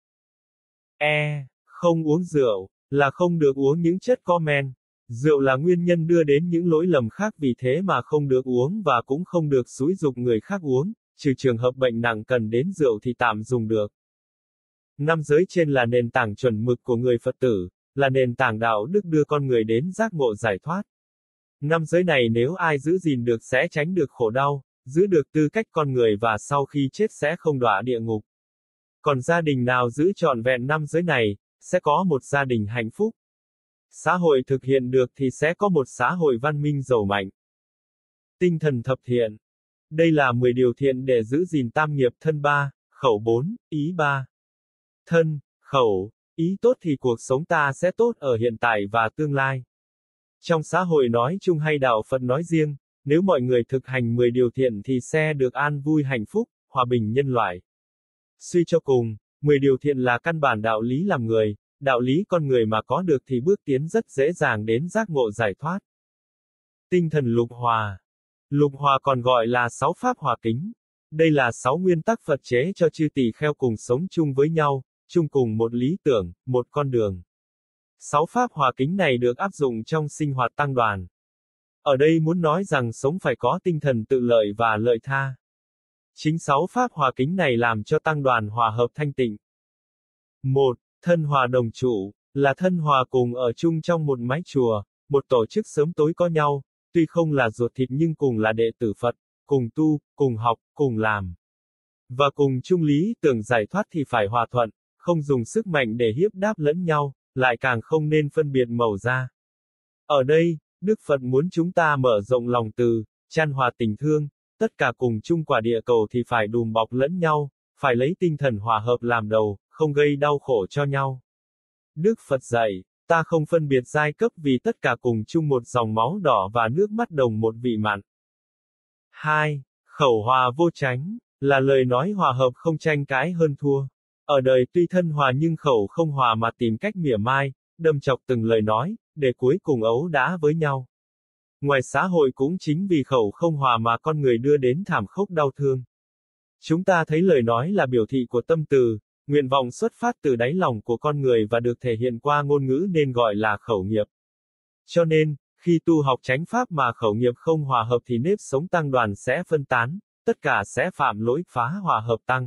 E. Không uống rượu, là không được uống những chất có men. Rượu là nguyên nhân đưa đến những lỗi lầm khác vì thế mà không được uống và cũng không được xúi giục người khác uống, trừ trường hợp bệnh nặng cần đến rượu thì tạm dùng được. 5 giới trên là nền tảng chuẩn mực của người Phật tử, là nền tảng đạo đức đưa con người đến giác ngộ giải thoát. 5 giới này nếu ai giữ gìn được sẽ tránh được khổ đau, giữ được tư cách con người và sau khi chết sẽ không đọa địa ngục. Còn gia đình nào giữ trọn vẹn 5 giới này, sẽ có một gia đình hạnh phúc. Xã hội thực hiện được thì sẽ có một xã hội văn minh giàu mạnh. Tinh thần thập thiện. Đây là 10 điều thiện để giữ gìn tam nghiệp thân 3, khẩu 4, ý 3. Thân, khẩu, ý tốt thì cuộc sống ta sẽ tốt ở hiện tại và tương lai. Trong xã hội nói chung hay đạo Phật nói riêng, nếu mọi người thực hành 10 điều thiện thì sẽ được an vui hạnh phúc, hòa bình nhân loại. Suy cho cùng, 10 điều thiện là căn bản đạo lý làm người, đạo lý con người mà có được thì bước tiến rất dễ dàng đến giác ngộ giải thoát. Tinh thần lục hòa. Lục hòa còn gọi là 6 pháp hòa kính. Đây là 6 nguyên tắc Phật chế cho chư tỳ kheo cùng sống chung với nhau, chung cùng một lý tưởng, một con đường. 6 pháp hòa kính này được áp dụng trong sinh hoạt tăng đoàn. Ở đây muốn nói rằng sống phải có tinh thần tự lợi và lợi tha. Chính 6 pháp hòa kính này làm cho tăng đoàn hòa hợp thanh tịnh. 1. Thân hòa đồng trụ, là thân hòa cùng ở chung trong một mái chùa, một tổ chức sớm tối có nhau, tuy không là ruột thịt nhưng cùng là đệ tử Phật, cùng tu, cùng học, cùng làm. Và cùng chung lý tưởng giải thoát thì phải hòa thuận, không dùng sức mạnh để hiếp đáp lẫn nhau, lại càng không nên phân biệt màu da. Ở đây, Đức Phật muốn chúng ta mở rộng lòng từ, chan hòa tình thương, tất cả cùng chung quả địa cầu thì phải đùm bọc lẫn nhau, phải lấy tinh thần hòa hợp làm đầu, không gây đau khổ cho nhau. Đức Phật dạy, ta không phân biệt giai cấp vì tất cả cùng chung một dòng máu đỏ và nước mắt đồng một vị mặn. 2. Khẩu hòa vô chánh, là lời nói hòa hợp không tranh cãi hơn thua. Ở đời tuy thân hòa nhưng khẩu không hòa mà tìm cách mỉa mai, đâm chọc từng lời nói, để cuối cùng ấu đả với nhau. Ngoài xã hội cũng chính vì khẩu không hòa mà con người đưa đến thảm khốc đau thương. Chúng ta thấy lời nói là biểu thị của tâm từ, nguyện vọng xuất phát từ đáy lòng của con người và được thể hiện qua ngôn ngữ nên gọi là khẩu nghiệp. Cho nên, khi tu học chánh pháp mà khẩu nghiệp không hòa hợp thì nếp sống tăng đoàn sẽ phân tán, tất cả sẽ phạm lỗi phá hòa hợp tăng.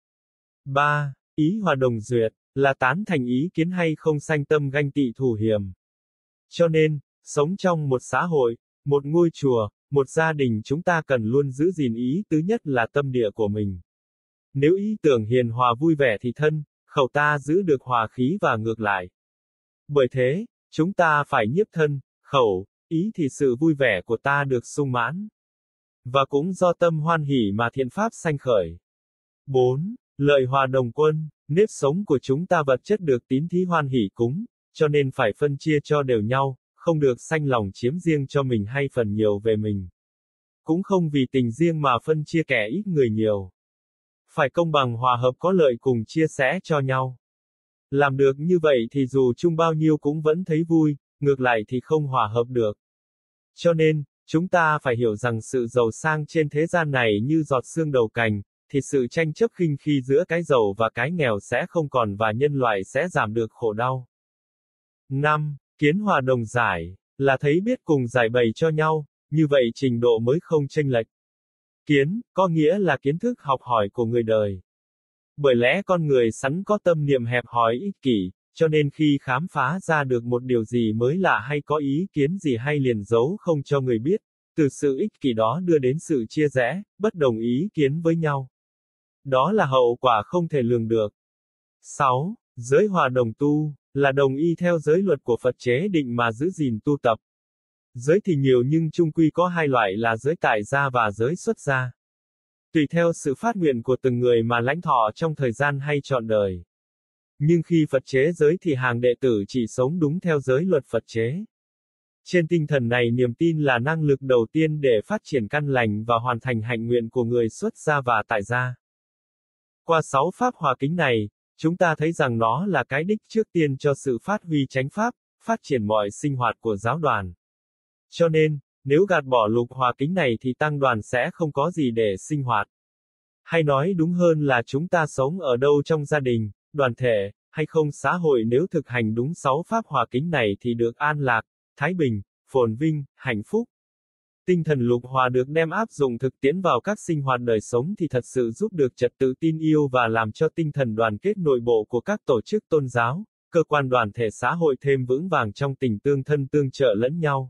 3. Ý hòa đồng duyệt, là tán thành ý kiến hay không sanh tâm ganh tị thù hiềm. Cho nên, sống trong một xã hội, một ngôi chùa, một gia đình chúng ta cần luôn giữ gìn ý tứ nhất là tâm địa của mình. Nếu ý tưởng hiền hòa vui vẻ thì thân, khẩu ta giữ được hòa khí và ngược lại. Bởi thế, chúng ta phải nhiếp thân, khẩu, ý thì sự vui vẻ của ta được sung mãn. Và cũng do tâm hoan hỷ mà thiện pháp sanh khởi. 4. Lợi hòa đồng quân, nếp sống của chúng ta vật chất được tín thí hoan hỷ cúng, cho nên phải phân chia cho đều nhau, không được sanh lòng chiếm riêng cho mình hay phần nhiều về mình. Cũng không vì tình riêng mà phân chia kẻ ít người nhiều. Phải công bằng hòa hợp có lợi cùng chia sẻ cho nhau. Làm được như vậy thì dù chung bao nhiêu cũng vẫn thấy vui, ngược lại thì không hòa hợp được. Cho nên, chúng ta phải hiểu rằng sự giàu sang trên thế gian này như giọt sương đầu cành, thì sự tranh chấp khinh khi giữa cái giàu và cái nghèo sẽ không còn và nhân loại sẽ giảm được khổ đau. 5. Kiến hòa đồng giải, là thấy biết cùng giải bày cho nhau, như vậy trình độ mới không chênh lệch. Kiến, có nghĩa là kiến thức học hỏi của người đời. Bởi lẽ con người sẵn có tâm niệm hẹp hòi ích kỷ, cho nên khi khám phá ra được một điều gì mới lạ hay có ý kiến gì hay liền giấu không cho người biết, từ sự ích kỷ đó đưa đến sự chia rẽ, bất đồng ý kiến với nhau. Đó là hậu quả không thể lường được. 6. Giới hòa đồng tu, là đồng y theo giới luật của Phật chế định mà giữ gìn tu tập. Giới thì nhiều nhưng chung quy có hai loại là giới tại gia và giới xuất gia. Tùy theo sự phát nguyện của từng người mà lãnh thọ trong thời gian hay trọn đời. Nhưng khi Phật chế giới thì hàng đệ tử chỉ sống đúng theo giới luật Phật chế. Trên tinh thần này niềm tin là năng lực đầu tiên để phát triển căn lành và hoàn thành hạnh nguyện của người xuất gia và tại gia. Qua 6 pháp hòa kính này, chúng ta thấy rằng nó là cái đích trước tiên cho sự phát huy chánh pháp, phát triển mọi sinh hoạt của giáo đoàn. Cho nên, nếu gạt bỏ lục hòa kính này thì tăng đoàn sẽ không có gì để sinh hoạt. Hay nói đúng hơn là chúng ta sống ở đâu trong gia đình, đoàn thể, hay không xã hội nếu thực hành đúng 6 pháp hòa kính này thì được an lạc, thái bình, phồn vinh, hạnh phúc. Tinh thần lục hòa được đem áp dụng thực tiễn vào các sinh hoạt đời sống thì thật sự giúp được trật tự tin yêu và làm cho tinh thần đoàn kết nội bộ của các tổ chức tôn giáo, cơ quan đoàn thể xã hội thêm vững vàng trong tình tương thân tương trợ lẫn nhau.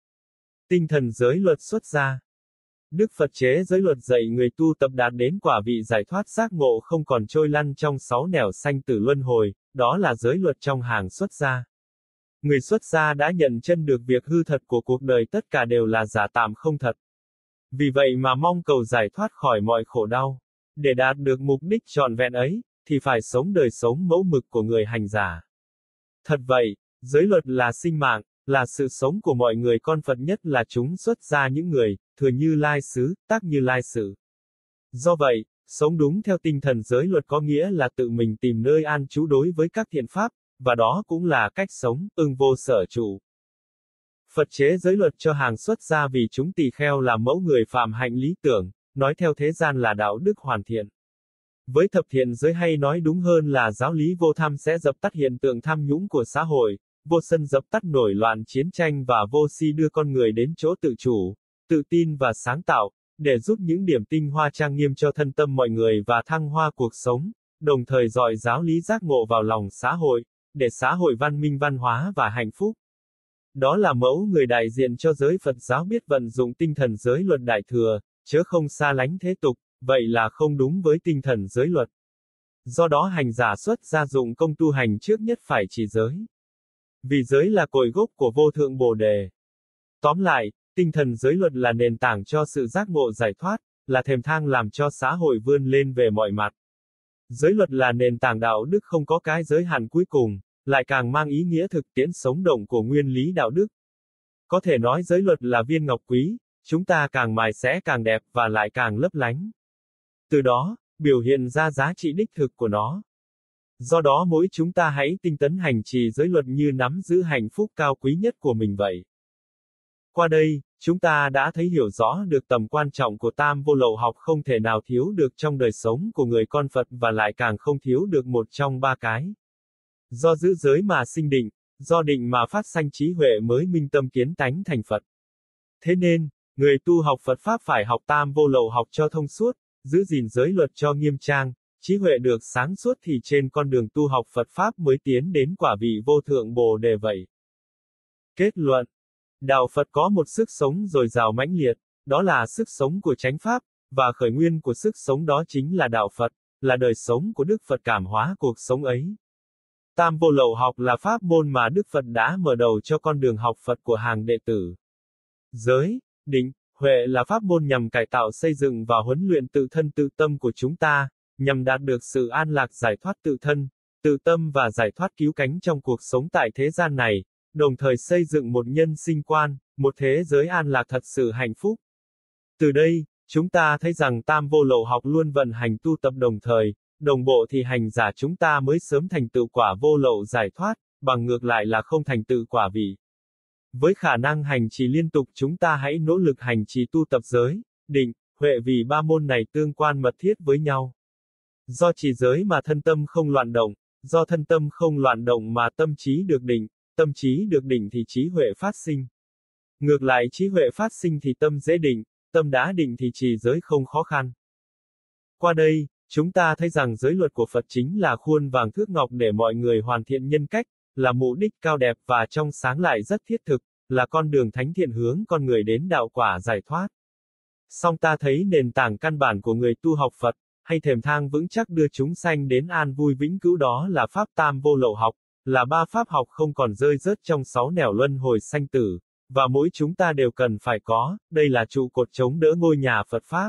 Tinh thần giới luật xuất gia. Đức Phật chế giới luật dạy người tu tập đạt đến quả vị giải thoát giác ngộ không còn trôi lăn trong 6 nẻo sanh tử luân hồi, đó là giới luật trong hàng xuất gia. Người xuất gia đã nhận chân được việc hư thật của cuộc đời tất cả đều là giả tạm không thật. Vì vậy mà mong cầu giải thoát khỏi mọi khổ đau. Để đạt được mục đích trọn vẹn ấy, thì phải sống đời sống mẫu mực của người hành giả. Thật vậy, giới luật là sinh mạng, là sự sống của mọi người con Phật nhất là chúng xuất gia những người, thừa Như Lai xứ, tác Như Lai sự. Do vậy, sống đúng theo tinh thần giới luật có nghĩa là tự mình tìm nơi an trú đối với các thiện pháp, và đó cũng là cách sống, ưng vô sở trụ. Phật chế giới luật cho hàng xuất gia vì chúng tỳ kheo là mẫu người phạm hạnh lý tưởng, nói theo thế gian là đạo đức hoàn thiện. Với thập thiện giới hay nói đúng hơn là giáo lý vô tham sẽ dập tắt hiện tượng tham nhũng của xã hội, vô sân dập tắt nổi loạn chiến tranh và vô si đưa con người đến chỗ tự chủ, tự tin và sáng tạo, để giúp những điểm tinh hoa trang nghiêm cho thân tâm mọi người và thăng hoa cuộc sống, đồng thời dọi giáo lý giác ngộ vào lòng xã hội, để xã hội văn minh văn hóa và hạnh phúc. Đó là mẫu người đại diện cho giới Phật giáo biết vận dụng tinh thần giới luật đại thừa, chớ không xa lánh thế tục, vậy là không đúng với tinh thần giới luật. Do đó hành giả xuất gia dụng công tu hành trước nhất phải trì giới. Vì giới là cội gốc của vô thượng Bồ đề. Tóm lại, tinh thần giới luật là nền tảng cho sự giác ngộ giải thoát, là thềm thang làm cho xã hội vươn lên về mọi mặt. Giới luật là nền tảng đạo đức không có cái giới hạn cuối cùng, lại càng mang ý nghĩa thực tiễn sống động của nguyên lý đạo đức. Có thể nói giới luật là viên ngọc quý, chúng ta càng mài sẽ càng đẹp và lại càng lấp lánh. Từ đó, biểu hiện ra giá trị đích thực của nó. Do đó mỗi chúng ta hãy tinh tấn hành trì giới luật như nắm giữ hạnh phúc cao quý nhất của mình vậy. Qua đây, chúng ta đã thấy hiểu rõ được tầm quan trọng của tam vô lậu học không thể nào thiếu được trong đời sống của người con Phật và lại càng không thiếu được một trong ba cái. Do giữ giới mà sinh định, do định mà phát sanh trí huệ mới minh tâm kiến tánh thành Phật. Thế nên, người tu học Phật Pháp phải học tam vô lậu học cho thông suốt, giữ gìn giới luật cho nghiêm trang, trí huệ được sáng suốt thì trên con đường tu học Phật Pháp mới tiến đến quả vị vô thượng Bồ Đề vậy. Kết luận. Đạo Phật có một sức sống dồi dào mãnh liệt, đó là sức sống của chánh Pháp, và khởi nguyên của sức sống đó chính là đạo Phật, là đời sống của Đức Phật cảm hóa cuộc sống ấy. Tam vô lậu học là pháp môn mà Đức Phật đã mở đầu cho con đường học Phật của hàng đệ tử. Giới, định, huệ là pháp môn nhằm cải tạo xây dựng và huấn luyện tự thân tự tâm của chúng ta, nhằm đạt được sự an lạc giải thoát tự thân, tự tâm và giải thoát cứu cánh trong cuộc sống tại thế gian này, đồng thời xây dựng một nhân sinh quan, một thế giới an lạc thật sự hạnh phúc. Từ đây, chúng ta thấy rằng tam vô lậu học luôn vận hành tu tập đồng thời, đồng bộ thì hành giả chúng ta mới sớm thành tựu quả vô lậu giải thoát, bằng ngược lại là không thành tựu quả vị. Với khả năng hành trì liên tục chúng ta hãy nỗ lực hành trì tu tập giới, định, huệ vì ba môn này tương quan mật thiết với nhau. Do trì giới mà thân tâm không loạn động, do thân tâm không loạn động mà tâm trí được định, tâm trí được định thì trí huệ phát sinh. Ngược lại trí huệ phát sinh thì tâm dễ định, tâm đã định thì trì giới không khó khăn. Qua đây, chúng ta thấy rằng giới luật của Phật chính là khuôn vàng thước ngọc để mọi người hoàn thiện nhân cách, là mục đích cao đẹp và trong sáng lại rất thiết thực, là con đường thánh thiện hướng con người đến đạo quả giải thoát. Song ta thấy nền tảng căn bản của người tu học Phật, hay thềm thang vững chắc đưa chúng sanh đến an vui vĩnh cửu đó là pháp tam vô lậu học, là ba pháp học không còn rơi rớt trong 6 nẻo luân hồi sanh tử, và mỗi chúng ta đều cần phải có, đây là trụ cột chống đỡ ngôi nhà Phật Pháp.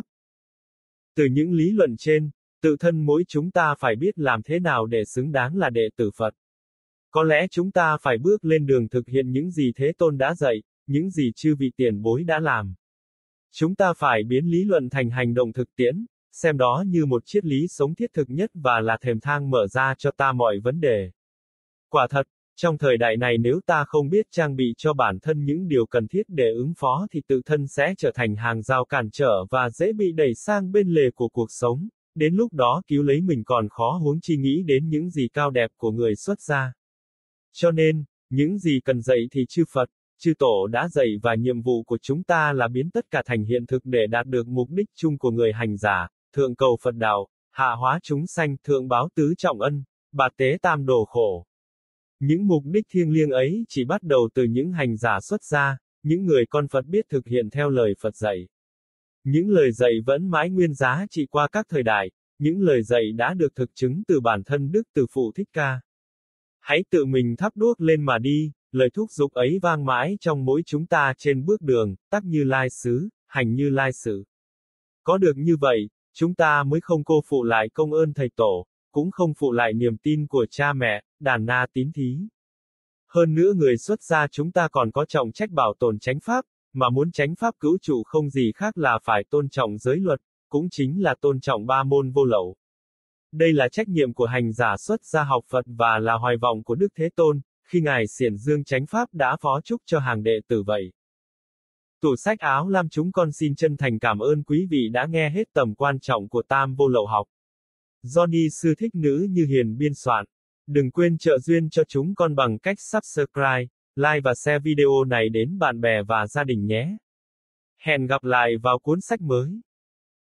Từ những lý luận trên, tự thân mỗi chúng ta phải biết làm thế nào để xứng đáng là đệ tử Phật. Có lẽ chúng ta phải bước lên đường thực hiện những gì Thế Tôn đã dạy, những gì chư vị tiền bối đã làm. Chúng ta phải biến lý luận thành hành động thực tiễn, xem đó như một triết lý sống thiết thực nhất và là thềm thang mở ra cho ta mọi vấn đề. Quả thật, trong thời đại này nếu ta không biết trang bị cho bản thân những điều cần thiết để ứng phó thì tự thân sẽ trở thành hàng rào cản trở và dễ bị đẩy sang bên lề của cuộc sống, đến lúc đó cứu lấy mình còn khó huống chi nghĩ đến những gì cao đẹp của người xuất gia. Cho nên, những gì cần dạy thì chư Phật, chư Tổ đã dạy và nhiệm vụ của chúng ta là biến tất cả thành hiện thực để đạt được mục đích chung của người hành giả, thượng cầu Phật đạo, hạ hóa chúng sanh, thượng báo tứ trọng ân, bạt tế tam đồ khổ. Những mục đích thiêng liêng ấy chỉ bắt đầu từ những hành giả xuất gia, những người con Phật biết thực hiện theo lời Phật dạy. Những lời dạy vẫn mãi nguyên giá trị qua các thời đại, những lời dạy đã được thực chứng từ bản thân Đức Từ Phụ Thích Ca. Hãy tự mình thắp đuốc lên mà đi, lời thúc giục ấy vang mãi trong mỗi chúng ta trên bước đường, tắc Như Lai xứ, hành Như Lai sự. Có được như vậy, chúng ta mới không cô phụ lại công ơn Thầy Tổ, cũng không phụ lại niềm tin của cha mẹ, đàn na tín thí. Hơn nữa người xuất gia chúng ta còn có trọng trách bảo tồn chánh pháp, mà muốn chánh pháp cứu trụ không gì khác là phải tôn trọng giới luật, cũng chính là tôn trọng ba môn vô lậu. Đây là trách nhiệm của hành giả xuất gia học Phật và là hoài vọng của Đức Thế Tôn, khi Ngài xiển dương chánh pháp đã phó chúc cho hàng đệ tử vậy. Tủ sách áo lam chúng con xin chân thành cảm ơn quý vị đã nghe hết tầm quan trọng của tam vô lậu học. Johnny Sư Thích Nữ Như Hiền biên soạn. Đừng quên trợ duyên cho chúng con bằng cách subscribe, like và share video này đến bạn bè và gia đình nhé. Hẹn gặp lại vào cuốn sách mới.